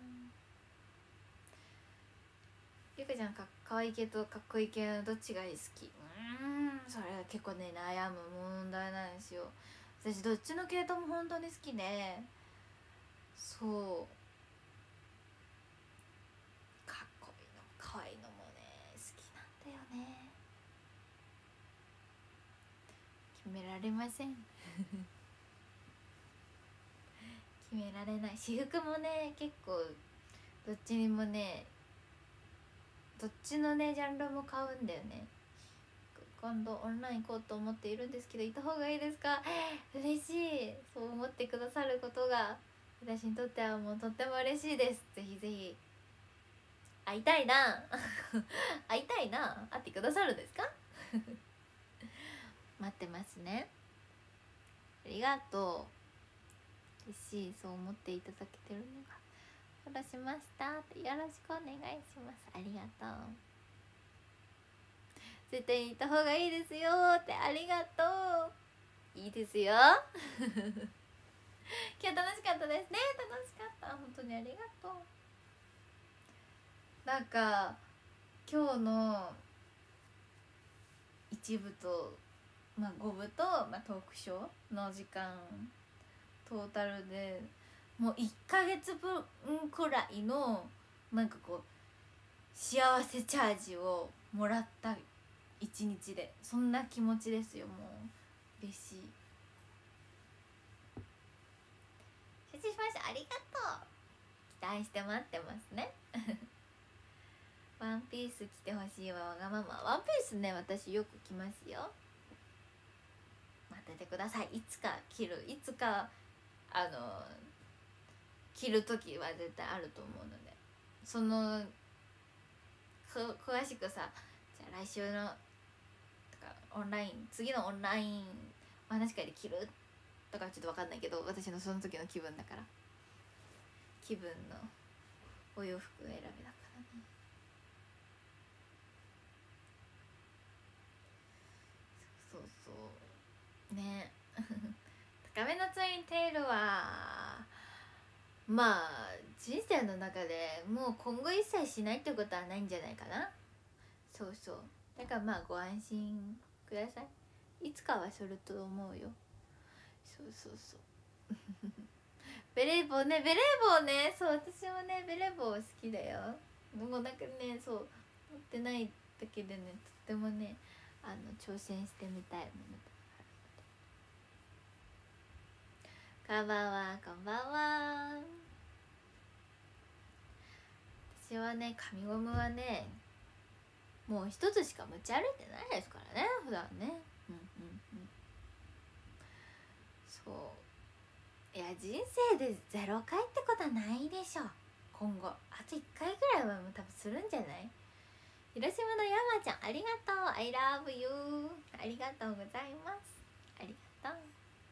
ゆかちゃんかかわいい系とかっこいい系のどっちが好き？うーん、それは結構ね悩む問題なんですよ。私どっちの系統も本当に好きで、そうかっこいいのかわいいのもね好きなんだよね。決められません決められない。私服もね結構どっちにもね、どっちのねジャンルも買うんだよね。今度オンライン行こうと思っているんですけど、行った方がいいですか？嬉しい。そう思ってくださることが私にとってはもうとっても嬉しいです。ぜひぜひ会いたいな会いたいな。会ってくださるんですか待ってますね。ありがとう。嬉しい、そう思っていただけてるのが。フォローしましたってよろしくお願いします。ありがとう。絶対に行った方がいいですよってありがとう。いいですよ今日楽しかったですね。楽しかった、本当にありがとう。なんか今日の一部と、まあ、ご部と、まあ、トークショーの時間トータルでもういっかげつぶんくらいのなんかこう幸せチャージをもらった一日で、そんな気持ちですよ。もう嬉しい。承知しました。ありがとう。期待して待ってますねワンピース着てほしいわ、わがまま。ワンピースね私よく着ますよ。待っっててください。いつか着る、いつかあの着る時は絶対あると思うので、その詳しくさ、じゃあ来週のとかオンライン、次のオンラインお話会で着るとかちょっと分かんないけど、私のその時の気分だから、気分のお洋服選びだからね。そうそうね高めのツインテールはまあ人生の中でもう今後一切しないってことはないんじゃないかな。そうそう、だからまあご安心ください。いつかはすると思うよ。そうそうそうベレー帽ね、ベレー帽ね、そう私もねベレー帽好きだよ。もうなんかね、そう持ってないだけでね、とってもねあの挑戦してみたいものこんばんは、こんばんは。私はね、紙ゴムはねもう一つしか持ち歩いてないですからね、普段ね。うんうんうん。そういや、人生でゼロ回ってことはないでしょ。今後あといっかいぐらいはもう多分するんじゃない。広島の山ちゃんありがとう、 I love you、 ありがとうございます。ありがとう、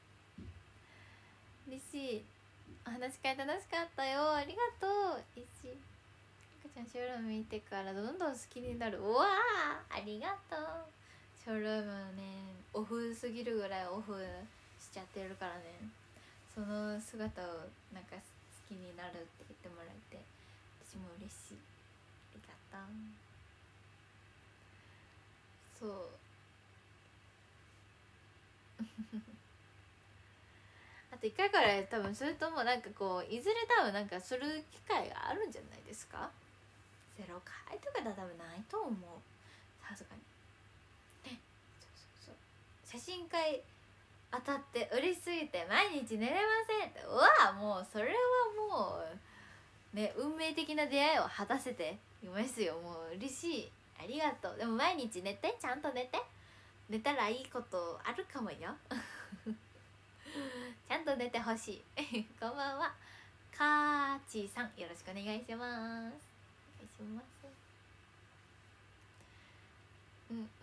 嬉しい。お話し会楽しかったよ、ありがとう。嬉しい。赤ちゃんショールーム見てからどんどん好きになる。うわー、ありがとう。ショールームね、オフすぎるぐらいオフしちゃってるからね、その姿をなんか好きになるって言ってもらえて私も嬉しい。ありがとう。そうあといっかいから多分それともなんかこういずれ多分なんかする機会があるんじゃないですか。ゼロ回とかでは多分ないと思う、さすがに。そうそうそう、写真会当たって嬉しすぎて毎日寝れませんって、うわもうそれはもうね運命的な出会いを果たせていますよ。もう嬉しい、ありがとう。でも毎日寝て、ちゃんと寝て、寝たらいいことあるかもよちゃんと寝てほしいこんばんは、かーちーさん、よろしくお願いします。お願いします。うんうん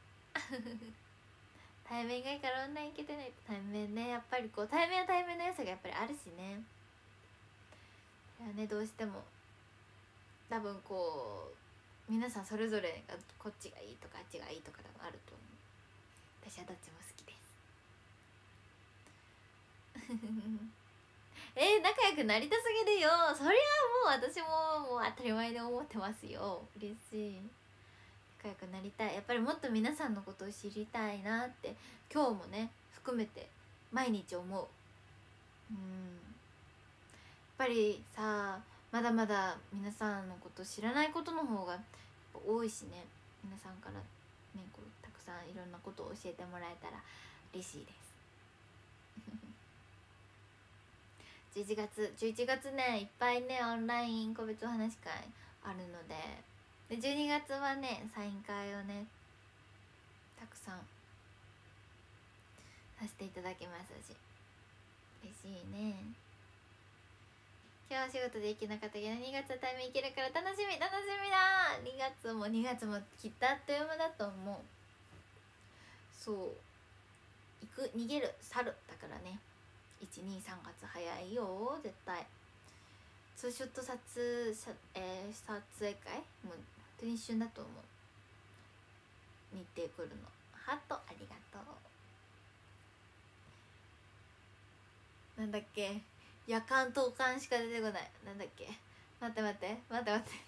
対面がいいからオンライン行けてない。対面ね、やっぱりこう対面は対面の良さがやっぱりあるしね。いやね、どうしても多分こう皆さんそれぞれがこっちがいいとかあっちがいいとか多分あると思う。私はどっちも好きですえー、仲良くなりたすぎるよ。そりゃもう私ももう当たり前で思ってますよ。嬉しい。仲良くなりたい。やっぱりもっと皆さんのことを知りたいなって今日もね含めて毎日思う。うん、やっぱりさ、まだまだ皆さんのこと知らないことの方が多いしね、皆さんからねこうたくさんいろんなことを教えてもらえたら嬉しいですじゅういちがつじゅういちがつねいっぱいねオンライン個別お話会あるので、でじゅうにがつはねサイン会をねたくさんさせていただきますし嬉しいね。今日お仕事で行けなかったけどにがつは対面行けるから楽しみ楽しみだ。にがつもにがつもきっとあっという間だと思う。そう行く逃げる去るだからね、いちにさんがつ早いよ絶対。ツーショット撮,、えー、撮影会もう本当に一瞬だと思う。日程来るのハートありがとう。なんだっけ、夜間投函しか出てこない。なんだっけ、待って待って待って待って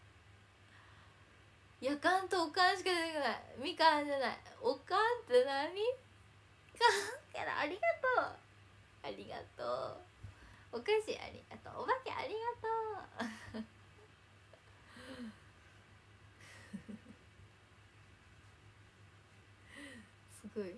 夜間投函しか出てこない。みかんじゃない、おかんって何かんけどありがとうありがとう。お菓子ありがとう、お化けありがとうすごい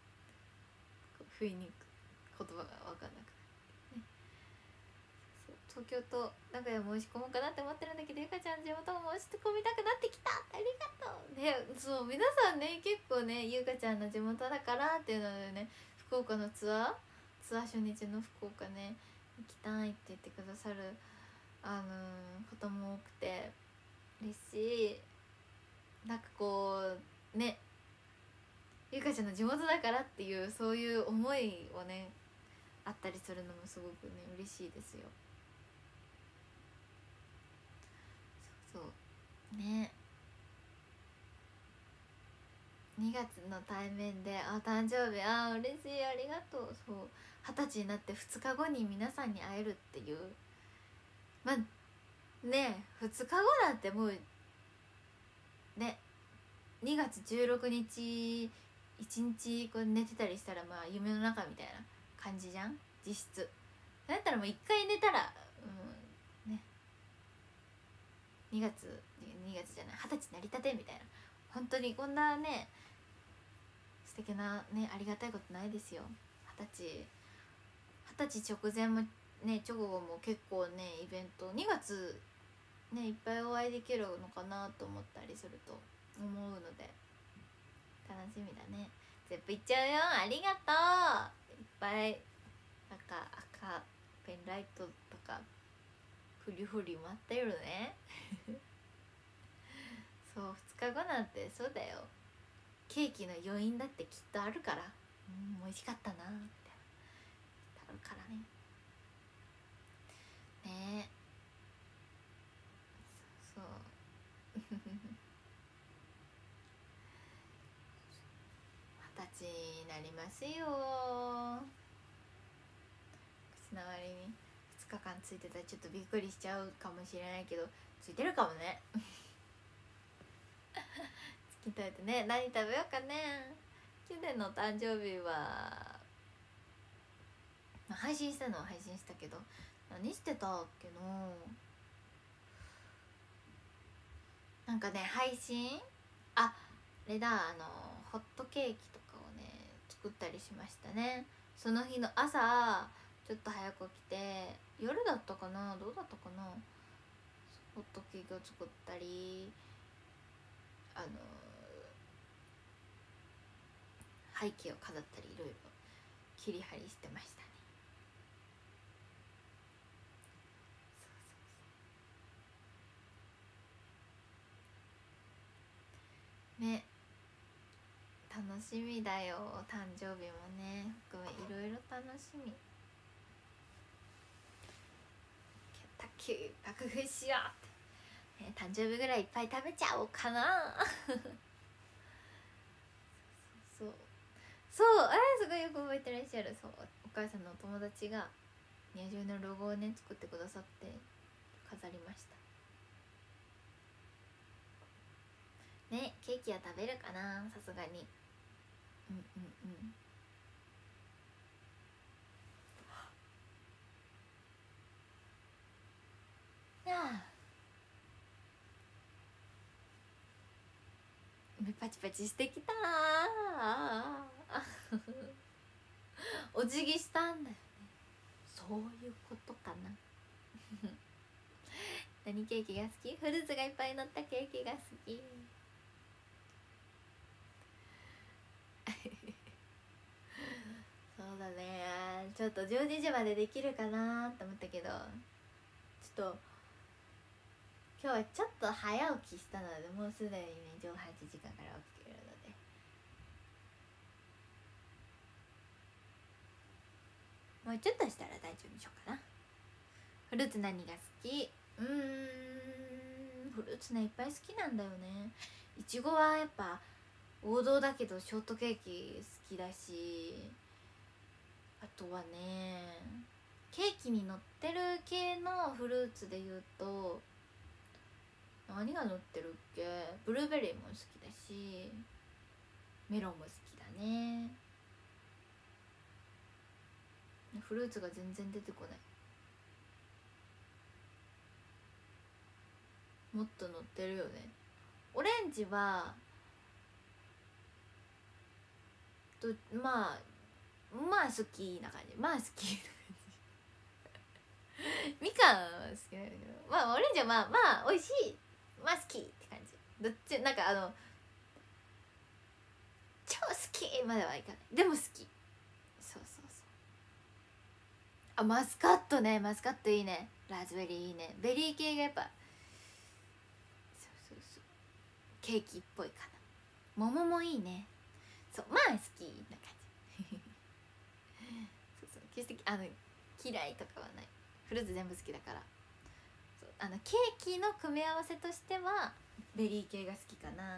不意に言葉が分かんなくなってね。そう東京と名古屋申し込もうかなって思ってるんだけど、ゆかちゃん地元も申し込みたくなってきた、ありがとうね。そう皆さんね結構ねゆかちゃんの地元だからっていうのでね、福岡のツアーツアー初日の福岡ね行きたいって言ってくださるあのー、ことも多くて嬉しい。なんかこうねゆかちゃんの地元だからっていうそういう思いをねあったりするのもすごくね嬉しいですよ。そうそうね、にがつの対面であ誕生日あ嬉しいありがとう。そうはたちになってふつかごに皆さんに会えるっていう、まあねふつかごなんてもうねにがつじゅうろくにちいちにちこう寝てたりしたらまあ夢の中みたいな感じじゃん実質。だったらもういっかい寝たらうんねにがつにがつじゃないはたちなりたてみたいな、本当にこんなね素敵なねありがたいことないですよ。はたちはたち直前もね直後も結構ねイベントにがつねいっぱいお会いできるのかなと思ったりすると思うので楽しみだね。全部いっちゃうよ、ありがとう。いっぱいなんか赤ペンライトとかフリフリ待ってるねそうふつかごなんてそうだよ、ケーキの余韻だってきっとあるから、うん美味しかったなみたいなあるからね。ねえそうそう二十歳になりますよ。口の割にふつかかんついてたらちょっとびっくりしちゃうかもしれないけどついてるかもね月といてね何食べようかね。去年の誕生日は配信したのは配信したけど何してたっけな。なんかね配信ああれだあのホットケーキとかをね作ったりしましたね。その日の朝ちょっと早く起きて夜だったかなどうだったかなホットケーキを作ったりあの背景を飾ったりいろいろ切り張りしてましたね。ね楽しみだよ誕生日もね含めいろいろ楽しみ。ケンタッキー爆食いしようって、ね、誕生日ぐらいいっぱい食べちゃおうかなそうそうあれすごいよく覚えてらっしゃる。そうお母さんのお友達がニャジュのロゴをね作ってくださって飾りましたね。ケーキは食べるかなさすがに。うんうんうんああ目パチパチしてきたお辞儀したんだよね。そういうことかな何ケーキが好き？フルーツがいっぱい乗ったケーキが好きそうだねちょっとじゅうにじまでできるかなと思ったけどちょっと今日はちょっと早起きしたのでもうすでにねじゅうはちじかんから起きているのでもうちょっとしたら大丈夫でしょうかな。フルーツ何が好き？うーんフルーツねいっぱい好きなんだよね。いちごはやっぱ王道だけどショートケーキ好きだし、あとはねケーキに乗ってる系のフルーツでいうと何が乗ってるっけ？ブルーベリーも好きだしメロンも好きだね。フルーツが全然出てこない。もっと乗ってるよね。オレンジはとまあまあ好きな感じまあ好きな感じみかんは好きなんだけど、まあオレンジはまあまあ美味しい、まあ好きって感じ。どっちなんかあの超好きまではいかない、でも好き。そうそうそう。あ、マスカットね、マスカットいいね、ラズベリーいいね、ベリー系がやっぱそうそうそう、ケーキっぽいかな。桃もいいね。そう、まあ好きな感じそうそう、決してあの嫌いとかはない、フルーツ全部好きだから。そう、あのケーキの組み合わせとしてはベリー系が好きかな。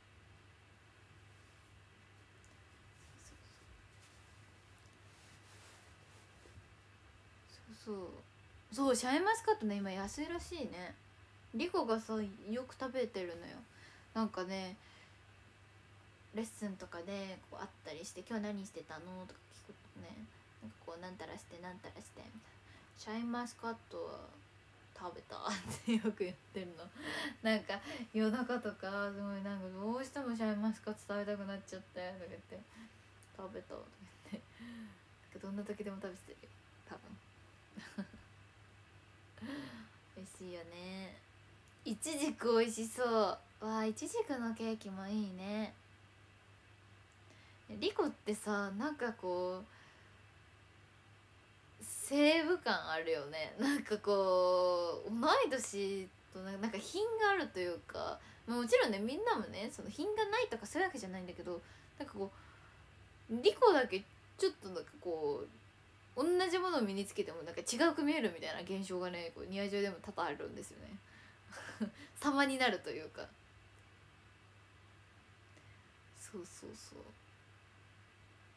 そうそう、シャインマスカットね今安いらしいね。リコがさよく食べてるのよ。なんかねレッスンとかでこうあったりして「今日何してたの?」とか聞くとね、なんかこう「なんたらしてなんたらして」みたいな「シャインマスカットは食べた」ってよく言ってるのなんか夜中とかすごいなんかどうしてもシャインマスカット食べたくなっちゃってとか言って「食べた」とか言ってなんかどんな時でも食べてるよ多分美味しいよね。いちじく美味しそう。わあ、いちじくのケーキもいいね。リコってさ、なんかこう西部感あるよね。なんかこう同い年となんか品があるというか、もちろんねみんなもねその品がないとかそういうわけじゃないんだけど、なんかこうリコだけちょっとなんかこう同じものを身につけてもなんか違うく見えるみたいな現象がねこうニアジョでも多々あるんですよね様になるというか。そうそうそう、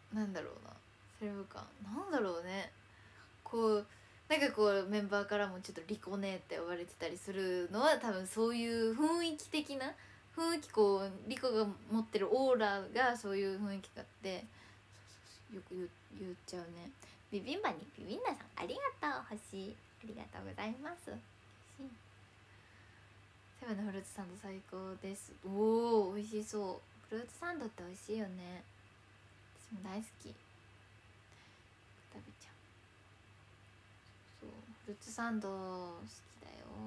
なんだろうな、セレブ感なんだろうね。こうなんかこうメンバーからもちょっとリコネって呼ばれてたりするのは多分そういう雰囲気的な雰囲気、こうリコが持ってるオーラがそういう雰囲気があって、そうそうそう、よく 言, 言っちゃうね。ビビンバにビビンナさんありがとう、星ありがとうございます。セブンのフルーツサンド最高です。おお美味しそう。フルーツサンドって美味しいよね。私も大好き、食べちゃう。そうフルーツサンド好きだよ。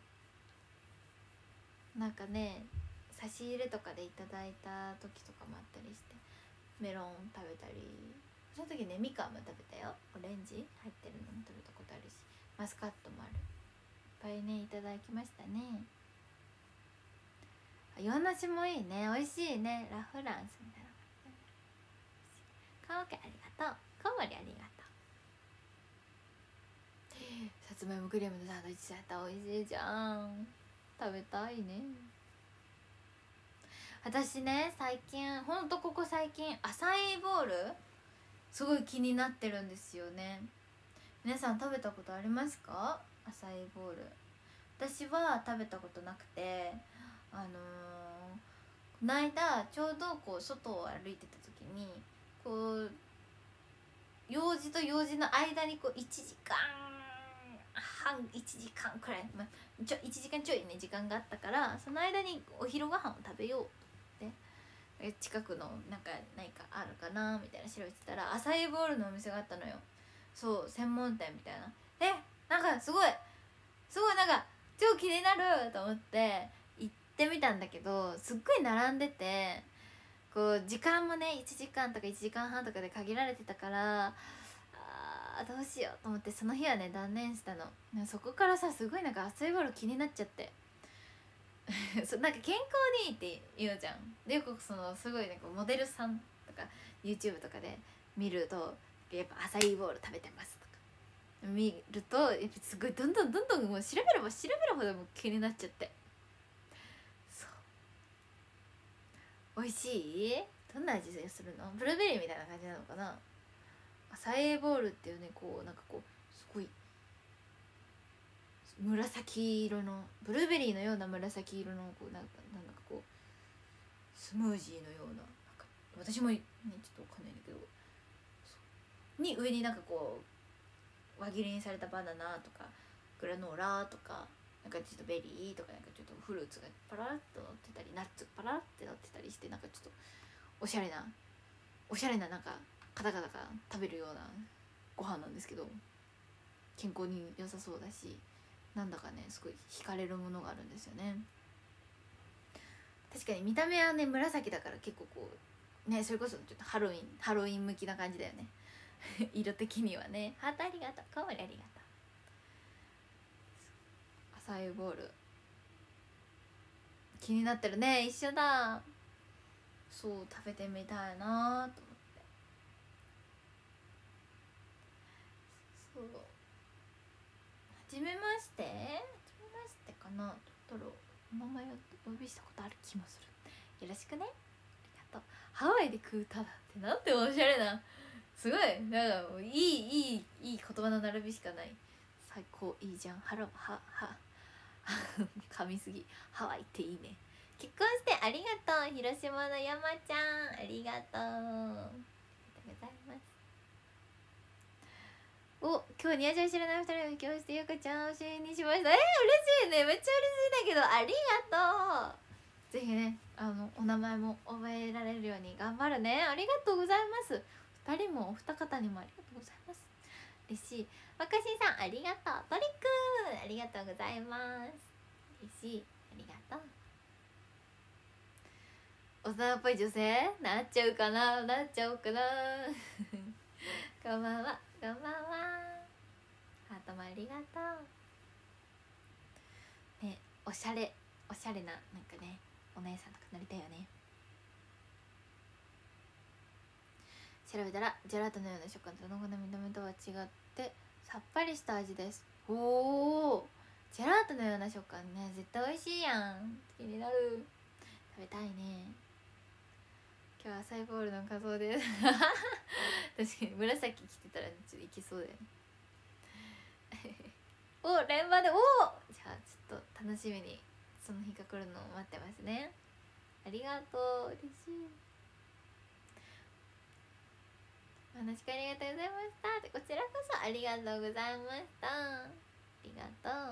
なんかね差し入れとかでいただいた時とかもあったりして、メロン食べたり、その時ねみかんも食べたよ。オレンジ入ってるのも食べたことあるし、マスカットもある。いっぱいねいただきましたね。洋梨もいいね、美味しいね。ラ・フランスみたいな感じ。カオケありがとう、コウモリありがとう。さつまいもクリームのサンドイッチだったら美味しいじゃん。食べたいね。私ね最近ほんとここ最近アサイーボールすごい気になってるんですよね。皆さん食べたことありますか？アサイーボール。私は食べたことなくて、あのー、この間ちょうどこう外を歩いてた時にこう用事と用事の間にこういちじかんはんいちじかんくらい、まあ、ちょいちじかんちょいね時間があったから、その間にお昼ご飯を食べようと思って近くのなんか何かあるかなみたいな調べてたらアサイーボールのお店があったのよ。そう専門店みたいな。えなんかすごいすごいなんか超気になると思って行ってみたんだけど、すっごい並んでてこう時間もねいちじかんとかいちじかんはんとかで限られてたから、あーどうしようと思ってその日はね断念したの。そこからさすごいなんかアサイーボール気になっちゃってそなんか健康にいいって言うじゃん。でよくそのすごいなんかモデルさんとか YouTube とかで見るとやっぱアサイーボール食べてますとか見るとやっぱすごいどんどんどんどんもう調べれば調べるほどもう気になっちゃって、そう美味しい。どんな味するの？ブルーベリーみたいな感じなのかな。アサイーボールっていうねこうなんかこうすごい紫色のブルーベリーのような紫色のこうなんかなんだかこうスムージーのような、なんか私もねちょっとわかんないんだけどに上になんかこう輪切りにされたバナナとかグラノーラとかなんかちょっとベリーとかなんかちょっとフルーツがパラッと乗ってたりナッツがパラッて乗ってたりして、なんかちょっとおしゃれなおしゃれななんか方々が食べるようなご飯なんですけど、 健康に良さそうだし、なんだかねすごい惹かれるものがあるんですよね。確かに見た目はね紫だから結構こうね、それこそちょっとハロウィンハロウィン向きな感じだよね色的にはね。ハートありがとう、かわりありがとう。アサイーボール気になってるね。一緒だ。そう食べてみたいなと思って。そうはじめましてはじめましてかな。トトロお名前をお呼びしたことある気もする。よろしくね。ありがとう。ハワイで食うただってなんておしゃれな、すごいなんかもういいいいいい言葉の並びしかない。最高いいじゃん。ハロはは噛みすぎ。ハワイっていいね。結婚してありがとう。広島の山ちゃんありがとう。ありがとうございます。お、今日ニアちゃん知らないふたりの教室ゆかちゃんを教えにしました。えー、嬉しいね。めっちゃ嬉しいんだけどありがとう。ぜひね、あのお名前も覚えられるように頑張るね。ありがとうございます。ふたりもお二方にもありがとうございます。嬉しい。若新さんありがとう。トリックありがとうございます。嬉しい。ありがとう。大人っぽい女性なっちゃうかな、なっちゃおうかなこんばんは、こんばんは。ハートもありがとうね。おしゃれおしゃれななんかねお姉さんとかなりたいよね。調べたらジェラートのような食感との好み見た目とは違ってさっぱりした味です。おお、ジェラートのような食感ね、絶対美味しいやん。気になる。食べたいね。今日はアサイーボールの仮装です確かに紫着てたらちょっといけそうだよねお、連番で、おじゃあちょっと楽しみにその日が来るのを待ってますね。ありがとう、嬉しい。お話ありがとうございました。こちらこそありがとうございました。ありがとう。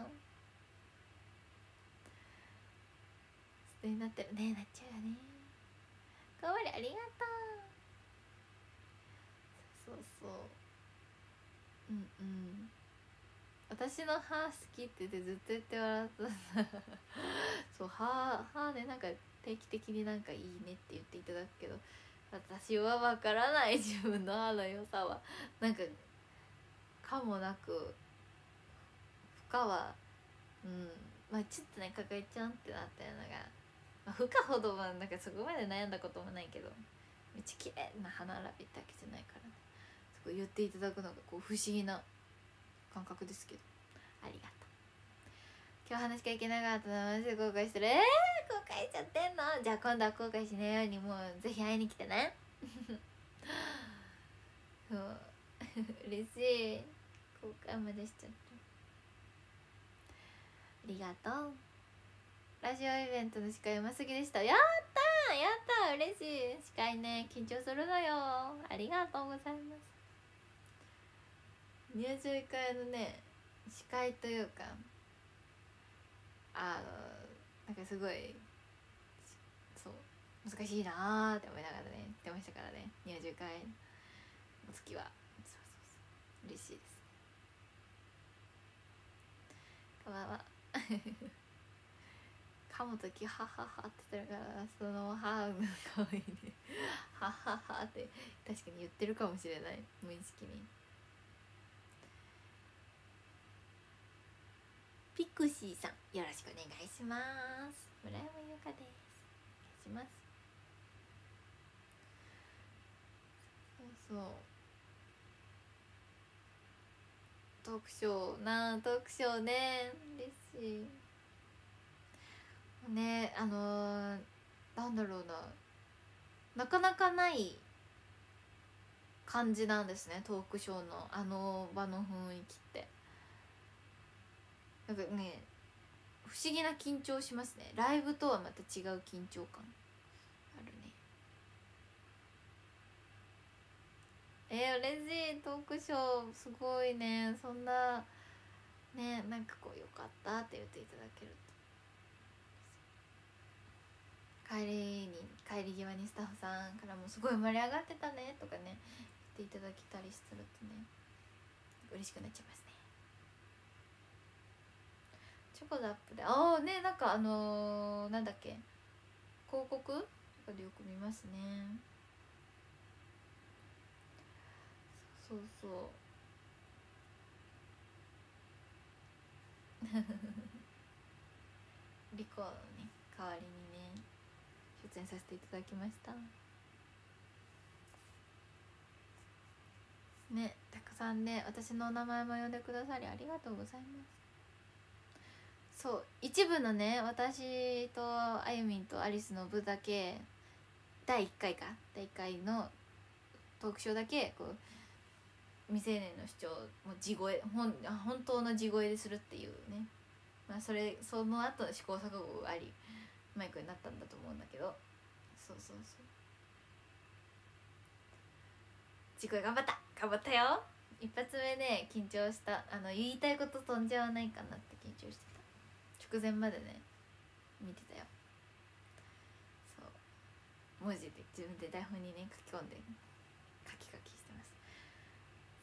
素敵になってるね。なっちゃうよね。かわりありがとう。そうそう、うんうん、私の歯好きって言ってずっと言って笑ったそう歯歯でなんか定期的になんかいいねって言っていただくけど、私は分からない。自分の歯の良さはなんか可もなく不可は、うんまあちょっとね抱えちゃんってなったようなのが、まあ、不可ほどはなんかそこまで悩んだこともないけど、めっちゃ綺麗な歯並びだけじゃないからね、すごい言っていただくのがこう不思議な感覚ですけど、ありがとう。今日話しかけなかったのマジで後悔してる。えー、後悔しちゃってんの。じゃあ今度は後悔しないようにもうぜひ会いに来てねそう嬉しい。後悔までしちゃった。ありがとう。ラジオイベントの司会うますぎでした。やったーやったー嬉しい。司会ね緊張するのよ。ありがとうございます。入場会のね司会というか、あのなんかすごいそう難しいなーって思いながらね言ってましたからね。入場会の月はそうそうそう嬉しいです。こんばんは噛むときハッハッハって言ってるから、そのハーがかわいいねハッハッハって確かに言ってるかもしれない、無意識に。ピクシーさんよろしくお願いします。村山由佳です。お願いします。そうそうトークショーなあ、トークショーね嬉しいね。あのー、なんだろうな、なかなかない感じなんですね、トークショーのあの場の雰囲気って。なんかね不思議な緊張しますね。ライブとはまた違う緊張感あるね。えー、嬉しい。トークショーすごいね。そんなね、なんかこうよかったって言っていただけると。帰りに帰り際にスタッフさんからもすごい盛り上がってたねとかね言っていただけたりするとね嬉しくなっちゃいますね。 チョコザップで、ああね、なんかあのー、なんだっけ、広告とかでよく見ますね。そうそうリコのね代わりにね出演させていただきましたね。たくさんね私のお名前も呼んでくださりありがとうございます。そう一部のね私とあゆみんとアリスの部だけだいいっかいかだいいっかいのトークショーだけこう未成年の主張も地声本本当の地声でするっていうね、まあ、それその後試行錯誤がありマイクになったんだと思うんだけど、そうそうそう地声頑張った頑張ったよ。一発目ね緊張した。あの言いたいこと飛んじゃわないかなって緊張してた。直前までね見てたよ。そう文字で自分で台本にね書き込んでカキカキしてます。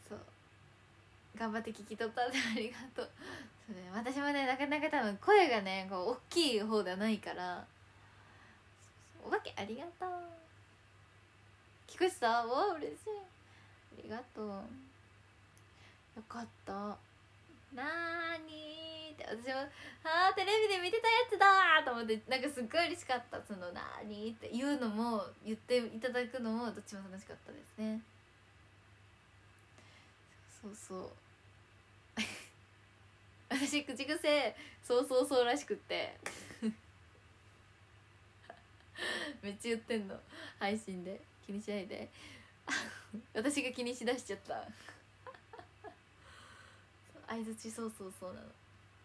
そう頑張って聞き取ったんでありがとう。そう、ね、私もねなかなか多分声がねこう大きい方ではないから、そうそうお化けありがとう。菊池さんわ嬉しいありがとう。よかった。なーにーって私もあーテレビで見てたやつだーと思ってなんかすっごい嬉しかった。そのなーにーって言うのも言っていただくのもどっちも楽しかったですね。そうそう私口癖そうそうそうらしくってめっちゃ言ってんの配信で。気にしないで私が気にしだしちゃった相づちそうそうそうなの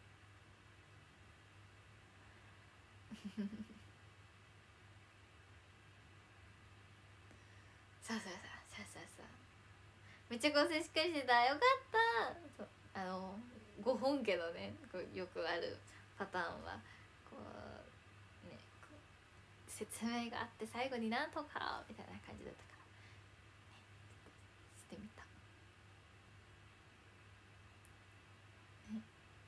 さあさあさあさあさあさあめっちゃ構成しっかりしてたよかった。そうあのご本家のねこうよくあるパターンはこうねこう説明があって最後になんとかみたいな感じだったから、ね、してみた、ね、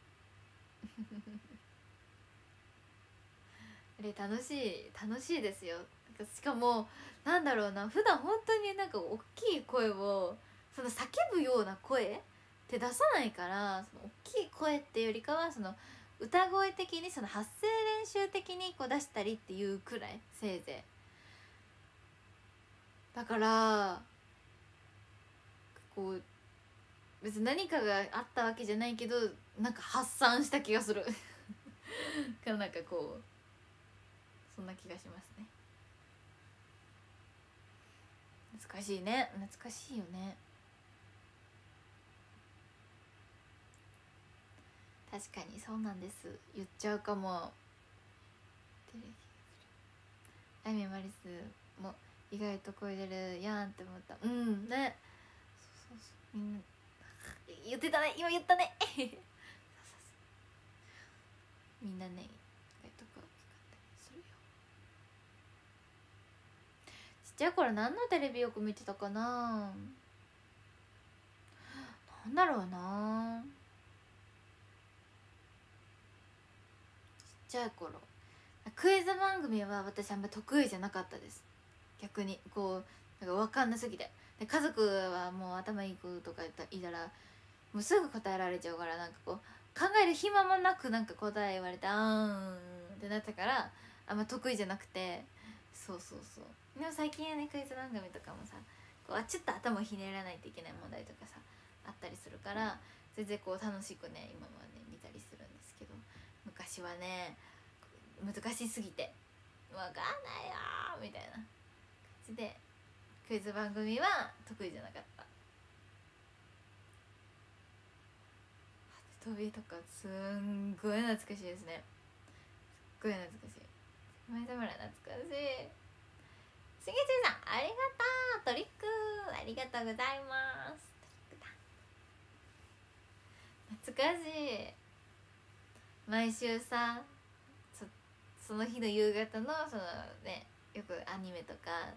あれ楽しい楽しいですよ。しかもなんだろうな普段本当になんか大きい声をその叫ぶような声って出さないから、その大きい声っていうよりかはその歌声的にその発声練習的にこう出したりっていうくらいせいぜいだから、こう別に何かがあったわけじゃないけどなんか発散した気がするかなんかこうそんな気がしますね。懐かしいね懐かしいよね。確かにそうなんです。言っちゃうかも。あいみマリスも意外と声出るやんって思った。うんねそうそうそうみんな言ってたね今言ったねみんなね意外と声大きかったりするよ。ちっちゃい頃何のテレビよく見てたかな。なんだろうなちっちゃい頃クイズ番組は私あんま得意じゃなかったです。逆にこうなんか分かんなすぎてで家族はもう頭いい子とかいたらもうすぐ答えられちゃうからなんかこう考える暇もなくなんか答え言われてあーんってなったからあんま得意じゃなくて。そうそうそうでも最近はねクイズ番組とかもさこうあちょっと頭をひねらないといけない問題とかさあったりするから全然こう楽しくね今はね見たりするんですけど、昔はね難しすぎて分かんないよみたいな感じでクイズ番組は得意じゃなかった。飛びとかすんごい懐かしいですね。すっごい懐かしい。前田村懐かしい。しげちゅうさんありがとう。トリックありがとうございます。懐かしい。毎週さ そ, その日の夕方のそのねよくアニメとか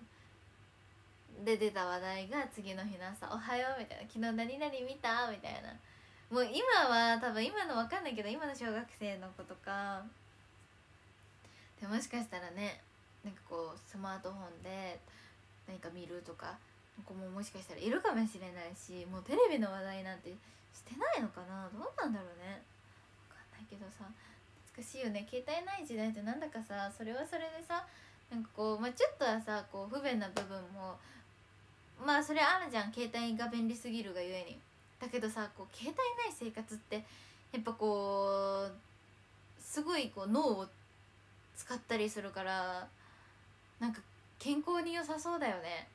で出た話題が次の日の朝「おはよう」みたいな「昨日何々見た?」みたいなもう今は多分今の分かんないけど今の小学生の子とかでもしかしたらねなんかこうスマートフォンで何か見るとか子ももしかしたらいるかもしれないし、もうテレビの話題なんてしてないのかな、どうなんだろうね、分かんないけどさ、懐かしいよね。携帯ない時代ってなんだかさ、それはそれでさ、なんかこう、まあ、ちょっとはさこう不便な部分もまあそれあるじゃん、携帯が便利すぎるがゆえに。だけどさこう携帯ない生活ってやっぱこうすごいこう脳を使ったりするからなんか健康に良さそうだよね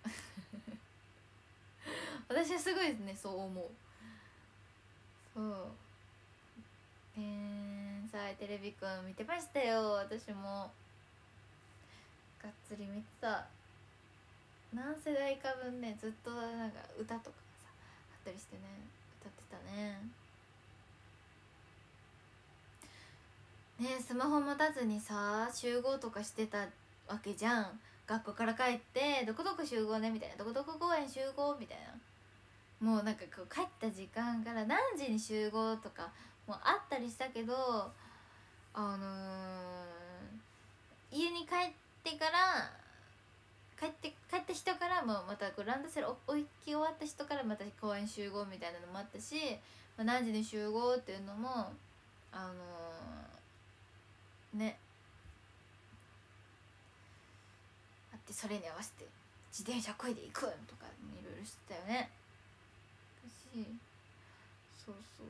私はすごいですねそう思う。そう天才テレビくん見てましたよ。私もがっつり見てた。何世代か分ねずっとなんか歌とかさあったりしてね歌ってたね。ねスマホ持たずにさ集合とかしてたわけじゃん。学校から帰ってどこどこ集合ねみたいな、どこどこ公園集合みたいな、もうなんかこう帰った時間から何時に集合とかもあったりしたけど、あのー、家に帰ってから帰って帰った人からもまたこうランドセル置き終わった人からまた公園集合みたいなのもあったし、まあ、何時に集合っていうのもあのー、ねあって、それに合わせて自転車こいで行くとかいろいろしてたよね。私そうそう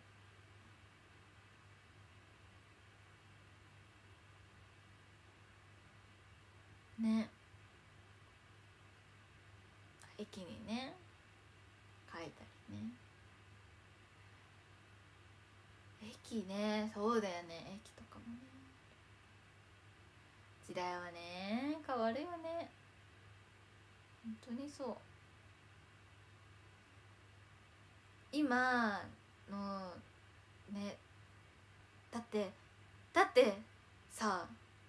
そうね、駅にね書いたりね、駅ね、そうだよね、駅とかもね、時代はね変わるよね、本当にそう。今のねだってだってさ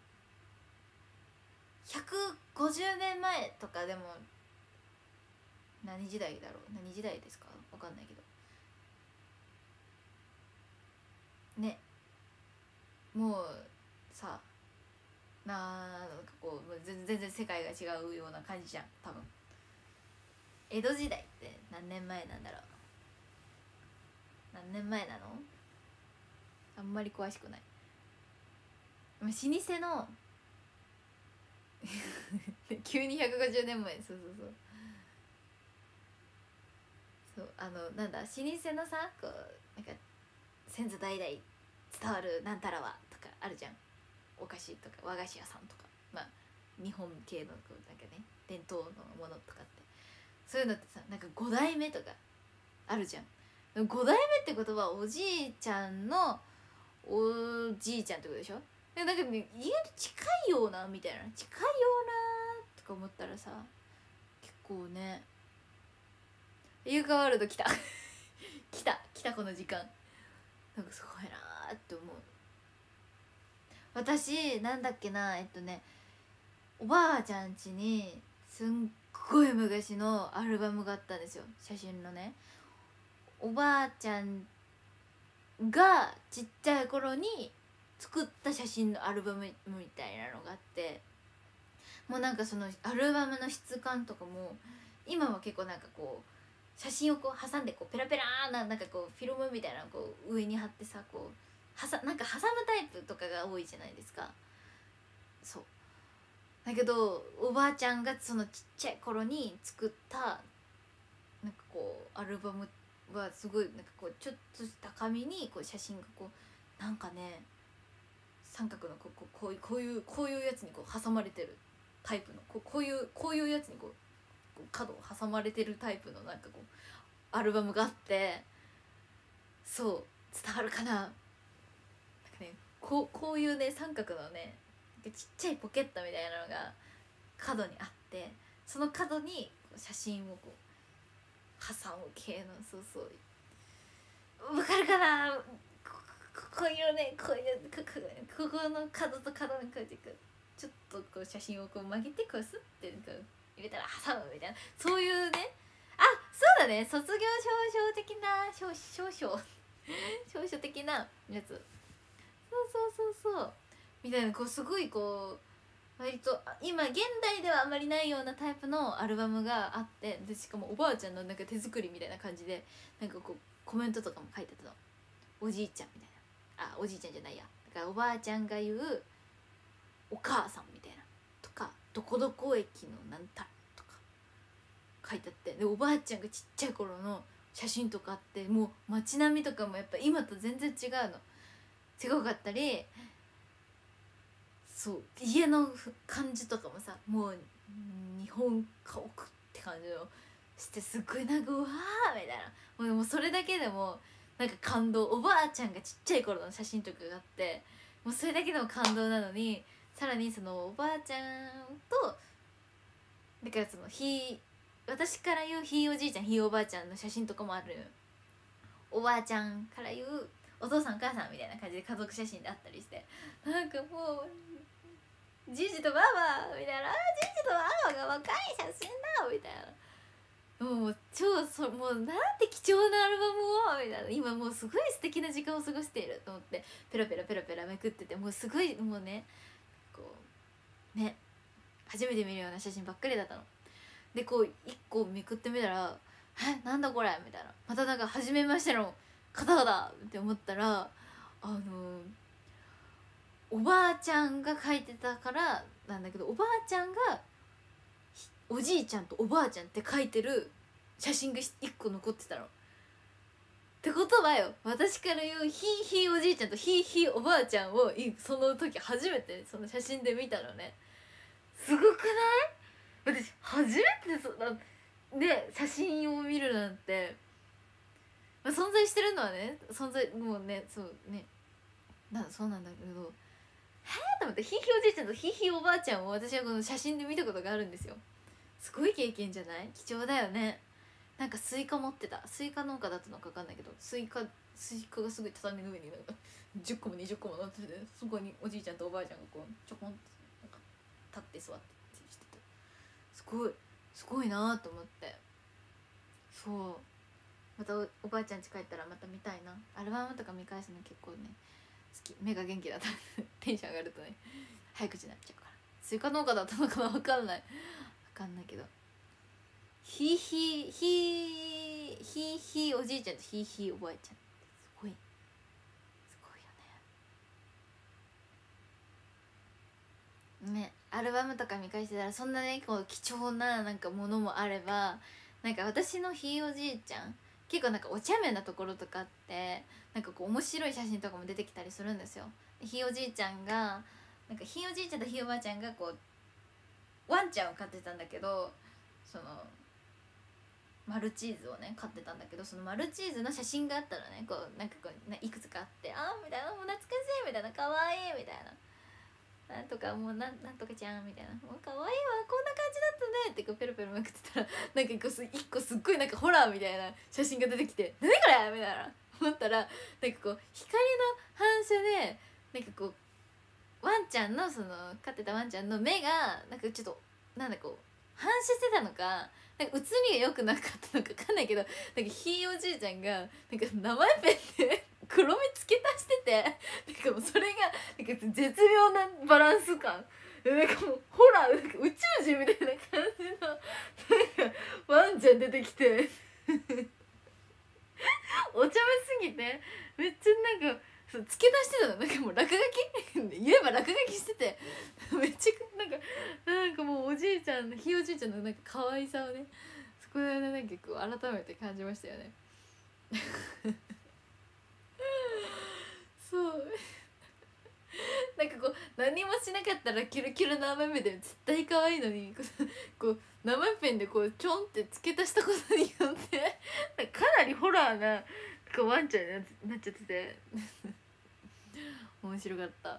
ひゃくごじゅうねんまえとかでも何時代だろう、何時代ですかわかんないけどね、もうさなんかこう全然世界が違うような感じじゃん多分。江戸時代って何年前なんだろう、何年前なの、あんまり詳しくない。老舗の急にひゃくごじゅうねんまえ、そうそうそうそう、あのなんだ老舗のさこうなんか先祖代々伝わるなんたらはとかあるじゃん、お菓子とか和菓子屋さんとか、まあ日本系のこうなんかね伝統のものとかって、そういうのってさなんかご代目とかあるじゃん。ご代目ってことはおじいちゃんのおじいちゃんってことでしょ。でなんか、ね、家と近いようなみたいな、近いようなとか思ったらさ結構ね、ユーカワールド来た来た来たこの時間なんかすごいなーって思う。私なんだっけな、えっとねおばあちゃん家にすんごい昔のアルバムがあったんですよ、写真のね。おばあちゃんがちっちゃい頃に作った写真のアルバムみたいなのがあって、もうなんかそのアルバムの質感とかも今は結構なんかこう写真をこう挟んでこうペラペラーななんかこうフィルムみたいなのをこう上に貼ってさこうはさなんか挟むタイプとかが多いじゃないですか。そうだけどおばあちゃんがそのちっちゃい頃に作ったなんかこうアルバムはすごいなんかこうちょっとした紙にこう写真がこうなんかね三角のこうこういうこういうこういうやつにこう挟まれてるタイプのこうこういうこういうやつにこうこう角を挟まれてるタイプのなんかこうアルバムがあって、そう伝わるかな、なんかねこうこういうね三角のねちっちゃいポケットみたいなのが角にあって、その角に写真をこう挟む系の、そうそうわかるかな、こういうねこういうここここの角と角にこうやってちょっとこう写真をこう曲げてこうスッてこう入れたら挟むみたいな、そういうね、あそうだね、卒業証書的な証証書長所的なやつ、そうそうそうそうみたいな、こうすごいこう割と今現代ではあまりないようなタイプのアルバムがあって、でしかもおばあちゃんのなんか手作りみたいな感じで、なんかこうコメントとかも書いてたの。おじいちゃんみたいな、あおじいちゃんじゃないや、だからおばあちゃんが言うお母さんみたいなとか、どこどこ駅のなんたとか書いてあって、でおばあちゃんがちっちゃい頃の写真とかあって、もう街並みとかもやっぱ今と全然違うの、違かったり、そう家の感じとかもさ、もう日本家屋って感じのして、すっごいなんかうわーみたいな、もうでもそれだけでもなんか感動、おばあちゃんがちっちゃい頃の写真とかがあって、もうそれだけでも感動なのに、さらにそのおばあちゃんとだからそのひ私から言うひいおじいちゃんひいおばあちゃんの写真とかもある、おばあちゃんから言うお父さんお母さんみたいな感じで家族写真であったりして、なんかもうじいじとばあばみたいな、あじいじとばあばが若い写真だみたいな、もう超そもうなんて貴重なアルバムをみたいな、今もうすごい素敵な時間を過ごしていると思ってペラペラペラペラめくってて、もうすごいもうねこうね初めて見るような写真ばっかりだったので、こう一個めくってみたら「えなんだこれ」みたいな、またなんか初めましての方々って思ったら、あのおばあちゃんが描いてたからなんだけど、おばあちゃんがおじいちゃんとおばあちゃんって描いてる写真がいっこ残ってたの。ってことはよ、私から言うひいひいおじいちゃんとひいひいおばあちゃんをその時初めてその写真で見たのね。すごくない？私初めてそんなで写真を見るなんて、まあ、存在してるのはね存在もうねそうねなそうなんだけど、へえと思って、ひいひいおじいちゃんとひいひいおばあちゃんを私はこの写真で見たことがあるんですよ。すごい経験じゃない？貴重だよね。なんかスイカ持ってた、スイカ農家だったのか分かんないけど、スイカスイカがすごい畳の上になんかじゅっこもにじゅっこも乗ってて、そこにおじいちゃんとおばあちゃんがこうちょこんってなんか立って座ってしてて、すごいすごいなと思って、そうまた お, おばあちゃん家帰ったらまた見たいな。アルバムとか見返すの結構ね好き、目が元気だったテンション上がるとね早口になっちゃうから。スイカ農家だったのかな分かんない分かんないけど、ひいひいひいひいひいおじいちゃんとひいひいおばあちゃん、すごいすごいよね。ね、アルバムとか見返してたらそんなねこう貴重ななんかものもあれば、なんか私のひいおじいちゃん結構なんかお茶目なところとかあって、なんかこう面白い写真とかも出てきたりするんですよ。ひいおじいちゃんがなんかひいおじいちゃんとひいおばあちゃんがこうワンちゃんを飼ってたんだけど、そのマルチーズをね飼ってたんだけど、そのマルチーズの写真があったらねこうなんかこう、ね、いくつかあって、あーみたいな、もう懐かしいみたいな、かわいいみたいな、なんとかもうなんなんとかちゃんみたいな、もうかわいいわこんな感じだったねってこうペロペロめくってたら、なんかこうす一個すっごいなんかホラーみたいな写真が出てきて、何これみたいな思ったら、なんかこう光の反射でなんかこうワンちゃんのその飼ってたワンちゃんの目がなんかちょっとなんだこう反射してたのか、なんか写りが良くなかったのか分かんないけど、なんかひいおじいちゃんがなんか名前ペンで黒目付け足してて、なんかもうそれがなんか絶妙なバランス感、なんかもうホラーなんか宇宙人みたいな感じのなんかワンちゃん出てきてお茶目すぎてめっちゃなんかそう付け足してたの、なんかもう落書き言えば落書きしててめっちゃなんかなんかもうおじいちゃんひいおじいちゃんのなんか可愛さをねそこでなんかこう改めて感じましたよねそうなんかこう何もしなかったらキュルキュルな目で絶対可愛いのに、こう生ペンでこうちょんって付け足したことによってかなりホラーなこうワンちゃんになっちゃってて面白かった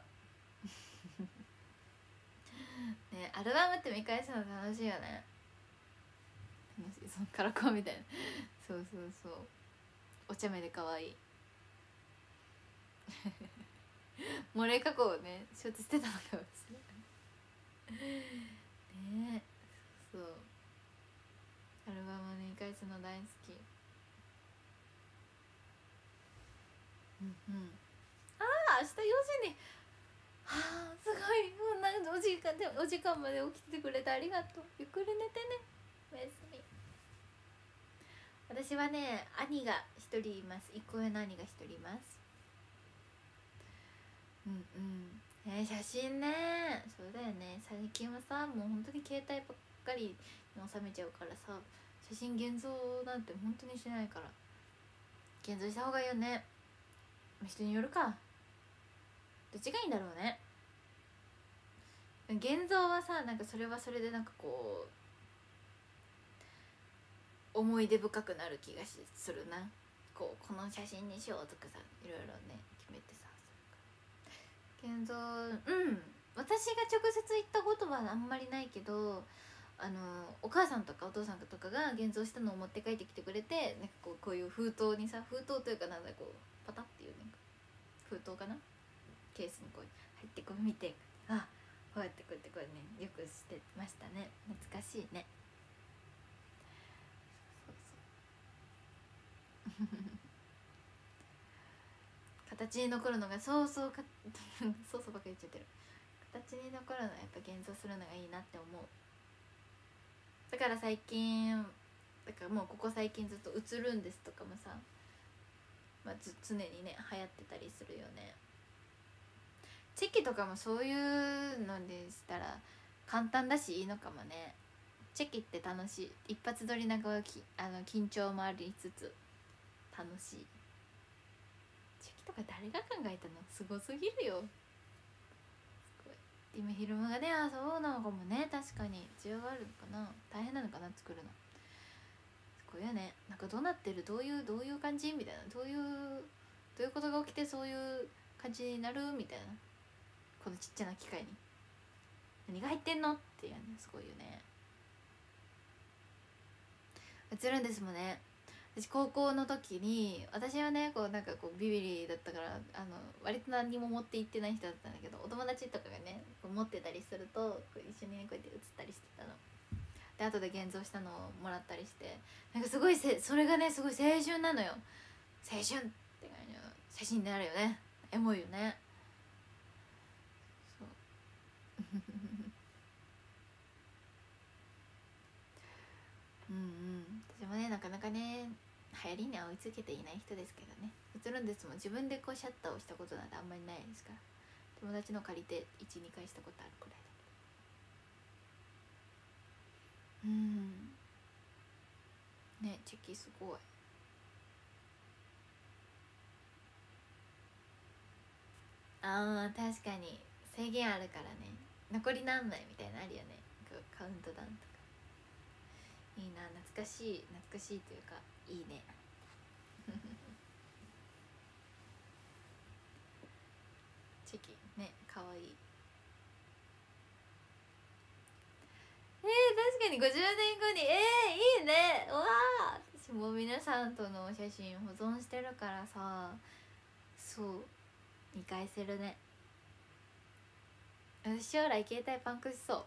ね、アルバムって見返すの楽しいよね。楽しい、そのカラコンみたいなそうそうそう、お茶目で可愛い漏れ加工をね承知してたのかもしれないね。そうそう、アルバム見返すの大好き。 うんうん、ああ明日よじに、はあすごい、こんなお時間でお時間まで起きてくれてありがとう。ゆっくり寝てね、おやすみ。私はね兄が一人います。一個上の兄が一人います。うんうん、えー、写真ね、そうだよね。最近はさもう本当に携帯ばっかりに収めちゃうからさ、写真現像なんて本当にしないから、現像した方がいいよね。人によるか、どっちがいいんだろうね。現像はさなんかそれはそれでなんかこう思い出深くなる気がするな。こうこの写真にしようとかさ、いろいろね決めてさ、現像、うん私が直接行ったことはあんまりないけど、あのお母さんとかお父さんとかが現像したのを持って帰ってきてくれて、なんかこうこういう封筒にさ、封筒というかなんだこうパタっていうね封筒かな、ケースにこう入ってこう見て、あこうやってこうやってこれねよくしてましたね。懐かしいね。そうそう形に残るのが、そうそうかそうそうばっかり言っちゃってる。形に残るのはやっぱ現像するのがいいなって思う。だから最近だからもうここ最近ずっと「映るんです」とかもさ、まあ、ず常にね流行ってたりするよね。チェキとかもそういうのでしたら簡単だしいいのかもね。チェキって楽しい、一発撮りなんかはきあの緊張もありつつ楽しい。チェキとか誰が考えたの、すごすぎるよ。すごい。今フィルムがね、あそうなのかもね。確かに需要があるのかな、大変なのかな作るの。すごいよね。なんかどうなってる、どういうどういう感じみたいな、どういうどういうことが起きてそういう感じになるみたいな、このちっちゃな機械に何が入ってんのっていうね、すごいよね。映るんですもんね。私高校の時に、私はねこうなんかこうビビリだったから、あの割と何にも持って行ってない人だったんだけど、お友達とかがねこう持ってたりするとこう一緒にねこうやって写ったりしてたので、後で現像したのをもらったりして、なんかすごいせそれがねすごい青春なのよ。青春って感じの写真になるよね。エモいよね。そううんうん、私もねなかなかね流行りには追いつけていない人ですけどね。映るんですもん自分でこうシャッターをしたことなんてあんまりないですから、友達の借りていちにかいしたことあるくらいだけど。うんね、チェキすごい。あー確かに制限あるからね、残り何枚みたいなのあるよね、こうカウントダウンとか。いいな、懐かしい、懐かしいというかいいねチェキね、かわいい。えー、確かにごじゅうねんごに、えー、いいね。うわあ、私も皆さんとの写真保存してるからさ、そう見返せるね。私将来携帯パンクしそう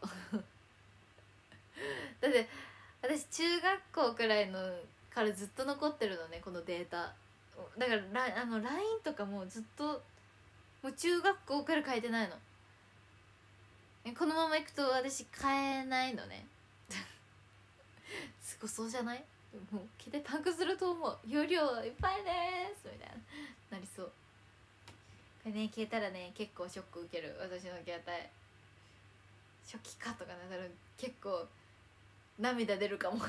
だって私中学校くらいのからずっと残ってるのね、このデータだからラあの ライン とかもずっともう中学校から変えてないの。このままいくと私変えないのねすごそうじゃない？もう携帯パンクすると思う。容量いっぱいですみたいななりそう。これね消えたらね結構ショック受ける、私の携帯。初期かとかなったら結構涙出るかも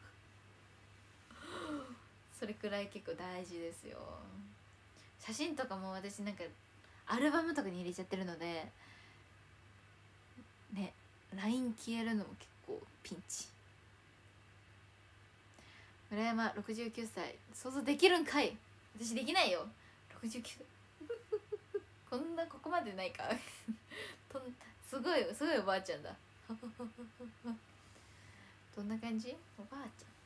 それくらい結構大事ですよ。写真とかも私なんかアルバムとかに入れちゃってるのでね、 ライン 消えるのも結構ピンチ。村山ろくじゅうきゅうさい想像できるんかい。私できないよろくじゅうきゅうこんなここまでないかとんすごいすごいおばあちゃんだどんな感じおばあちゃん、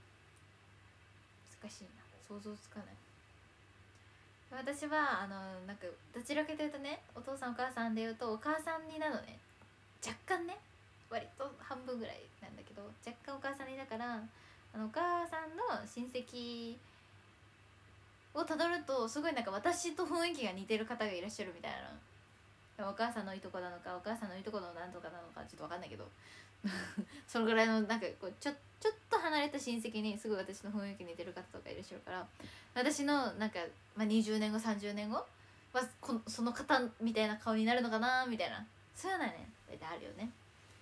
難しいな、想像つかない。私はあのなんかどちらかというとね、お父さんお母さんでいうとお母さんになのね、若干ね、割と半分ぐらいなんだけど若干お母さんにだから、あのお母さんの親戚をたどるとすごいなんか私と雰囲気が似てる方がいらっしゃるみたいな。でもお母さんのいとこなのかお母さんのいとこのなんとかなのかちょっと分かんないけどそのぐらいのなんかこうちょちょっと離れた親戚にすごい私の雰囲気似てる方とかいらっしゃるから、私のなんか、まあ、にじゅうねんごさんじゅうねんごはこその方みたいな顔になるのかなみたいな、そういうのはね大体あるよね。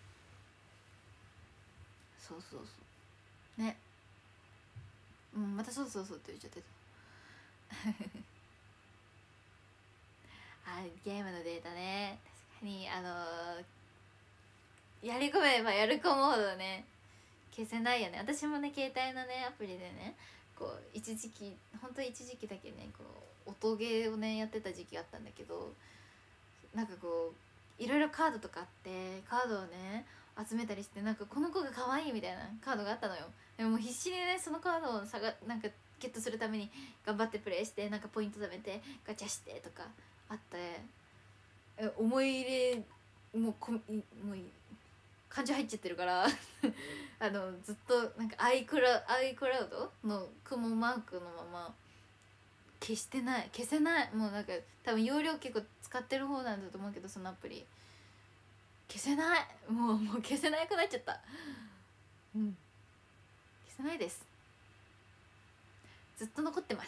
そうそうそうね。うん、またそうそうそうって言っちゃってたあ、ゲームのデータね、確かにあのー、やり込めばやり込むほどね消せないよね。私もね携帯のねアプリでねこう一時期ほんと一時期だけねこう音ゲーをねやってた時期があったんだけど、なんかこういろいろカードとかあってカードをね集めたりして、なんかこの子が可愛いみたいなカードがあったのよ。でももう必死にねそのカードをさがなんかゲットするために頑張ってプレイして、なんかポイント貯めてガチャしてとかあって、え思い入れもうこもう感情入っちゃってるからあのずっとなんかアイクラアイクラウドの雲マークのまま消してない、消せない。もうなんか多分容量結構使ってる方なんだと思うけど、そのアプリ消せない。もうもう消せなくなっちゃった。うん消せないです。ずっと残ってます。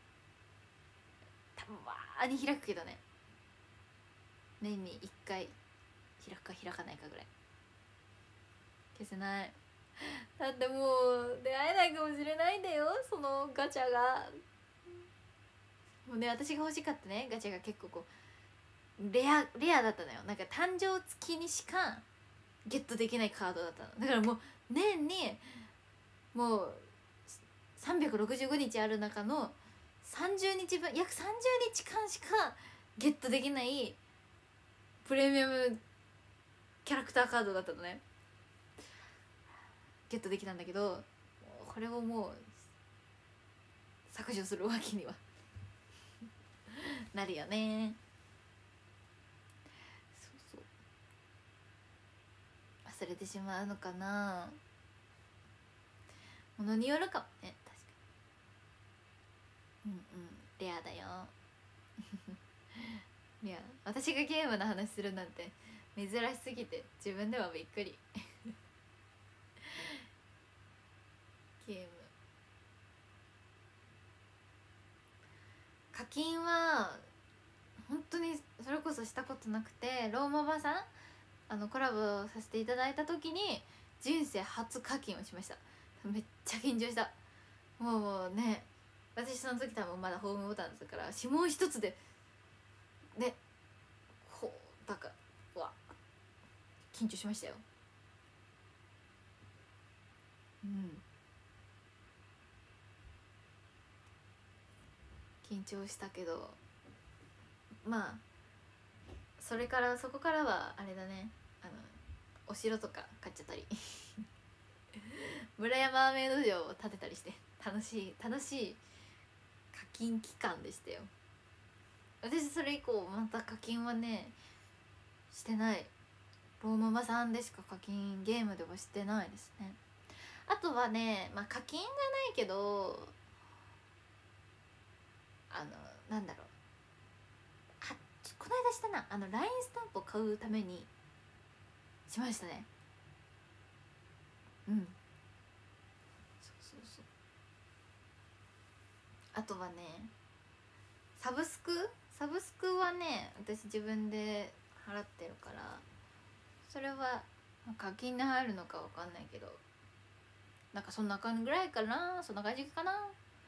たまに開くけどね、年にいっかい開くか開かないかぐらい。消せない。だってもう出会えないかもしれないんだよ、そのガチャが。もうね私が欲しかったねガチャが結構こうレアレアだったのよ。なんか誕生月にしかゲットできないカードだったの。だからもう年にもうさんびゃくろくじゅうごにちある中のさんじゅうにちぶん、約さんじゅうにちかんしかゲットできないプレミアムキャラクターカードだったのね。ゲットできたんだけど、これをもう削除するわけにはなるよね。そうそう忘れてしまうのかな。ものによるかもね、確かに。うんうんレアだよレア。私がゲームの話するなんて珍しすぎて自分ではびっくりゲーム課金は本当にそれこそしたことなくて、ローマバさんあのコラボさせていただいた時に人生初課金をしました。めっちゃ緊張した。もうね私その時多分まだホームボタンだったから指紋一つでねこうだからわ緊張しましたよ。うん緊張したけど、まあそれからそこからはあれだね、あのお城とか買っちゃったり村山アーメイド城を建てたりして楽しい楽しい課金期間でしたよ。私それ以降また課金はねしてない。ローママさんでしか課金ゲームではしてないですね。あとはね、まあ課金がないけどあのなんだろう、あこの間したな、あの ライン スタンプを買うためにしましたね。うんそうそうそう。あとはねサブスクサブスクはね私自分で払ってるから、それは課金で入るのかわかんないけど、なんかそんな感じぐらいかな、そんな感じかな。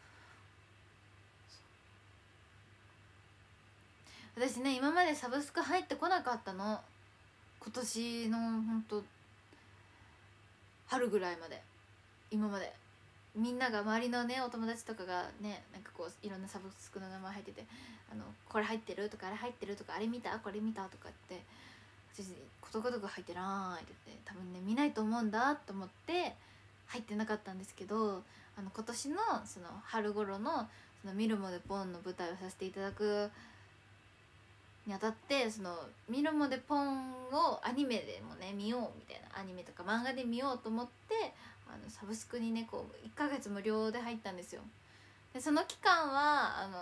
私ね今までサブスク入ってこなかったの。今年のほんと春ぐらいまで、今までみんなが周りのねお友達とかがねなんかこういろんなサブスクの名前入ってて、あのこれ入ってるとかあれ入ってるとかあれ見たこれ見たとかって私ことごとく入ってないって言って、多分ね見ないと思うんだと思って入ってなかったんですけど、あの今年のその春頃のそのミルモでポンの舞台をさせていただくにあたって、そのミルモでポンをアニメでもね見ようみたいな、アニメとか漫画で見ようと思ってあのサブスクにねこういっかげつ無料で入ったんですよ。 でその期間はあ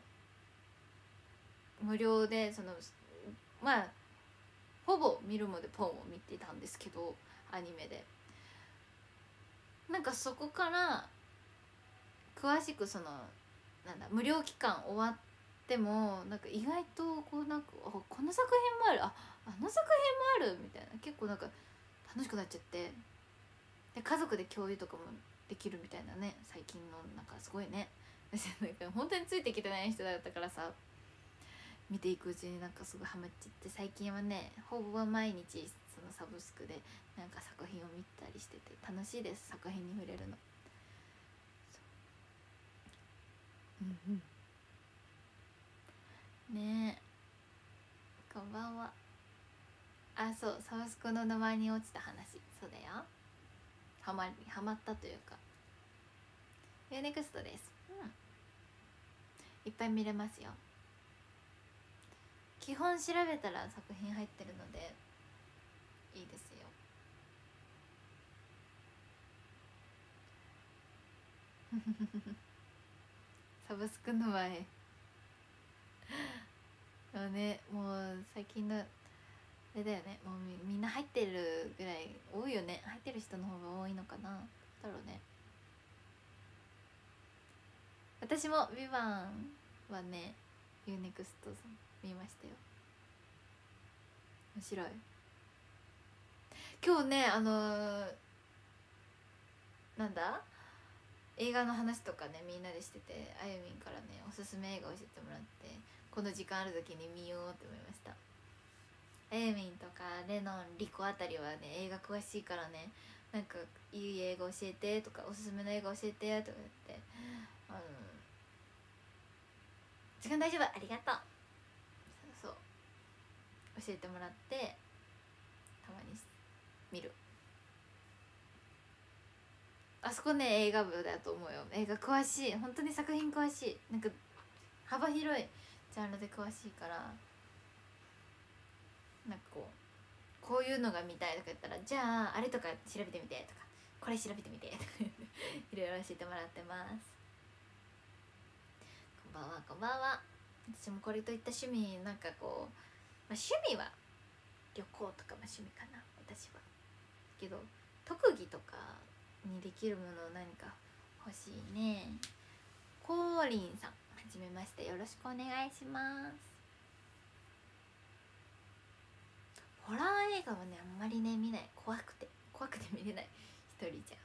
の無料でそのまあほぼ見るまでポンを見てたんですけど、アニメでなんかそこから詳しくそのなんだ無料期間終わってもなんか意外とこうなんかあこの作品もある、ああの作品もあるみたいな、結構なんか楽しくなっちゃって、で家族で共有とかもできるみたいなね、最近のなんかすごいねなんか本当についてきてない人だったからさ、見ていくうちになんかすごいハマっちゃって、最近はねほぼ毎日そのサブスクでなんか作品を見たりしてて楽しいです、作品に触れるの。うんうんねえ、こんばんは。あ、そうサブスクの沼に落ちた話、そうだよ、ハマりハマったというか、ユーネクストです。うんいっぱい見れますよ。基本調べたら作品入ってるのでいいですよ。サブスクの前あのね、もう最近のあれだよね、もう み, みんな入ってるぐらい多いよね、入ってる人の方が多いのかな、だろうね。私も「ビバンはねユーネクスト見ましたよ。面白い。今日ねあのー、なんだ映画の話とかねみんなでしてて、あゆみんからねおすすめ映画教えてもらって、この時間ある時に見ようって思いました。あゆみんとかレノン、リコあたりはね映画詳しいからね、なんかいい映画教えてとかおすすめの映画教えてとか言って、あの時間大丈夫ありがとう、そうそう教えてもらってたまに見る。あそこね映画部だと思うよ、映画詳しい、本当に作品詳しい、なんか幅広いジャンルで詳しいから、なんかこうこういうのが見たいとか言ったら、じゃああれとか調べてみてとか、これ調べてみてとかいろいろ教えてもらってます。こんばんはこんばんは。私もこれといった趣味なんかこう、まあ、趣味は旅行とかも趣味かな私は。けど特技とかにできるもの何か欲しいね。コーリンさんはじめまして、よろしくお願いします。ホラー映画はねあんまりね見ない、怖くて怖くて見れない、一人じゃ。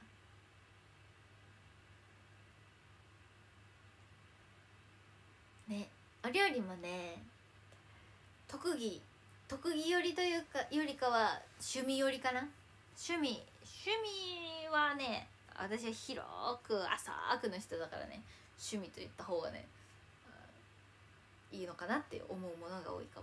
ね、お料理もね特技特技よりというかよりかは趣味よりかな。趣味趣味はね私は広く浅くの人だからね、趣味と言った方がねいいのかなって思うものが多いか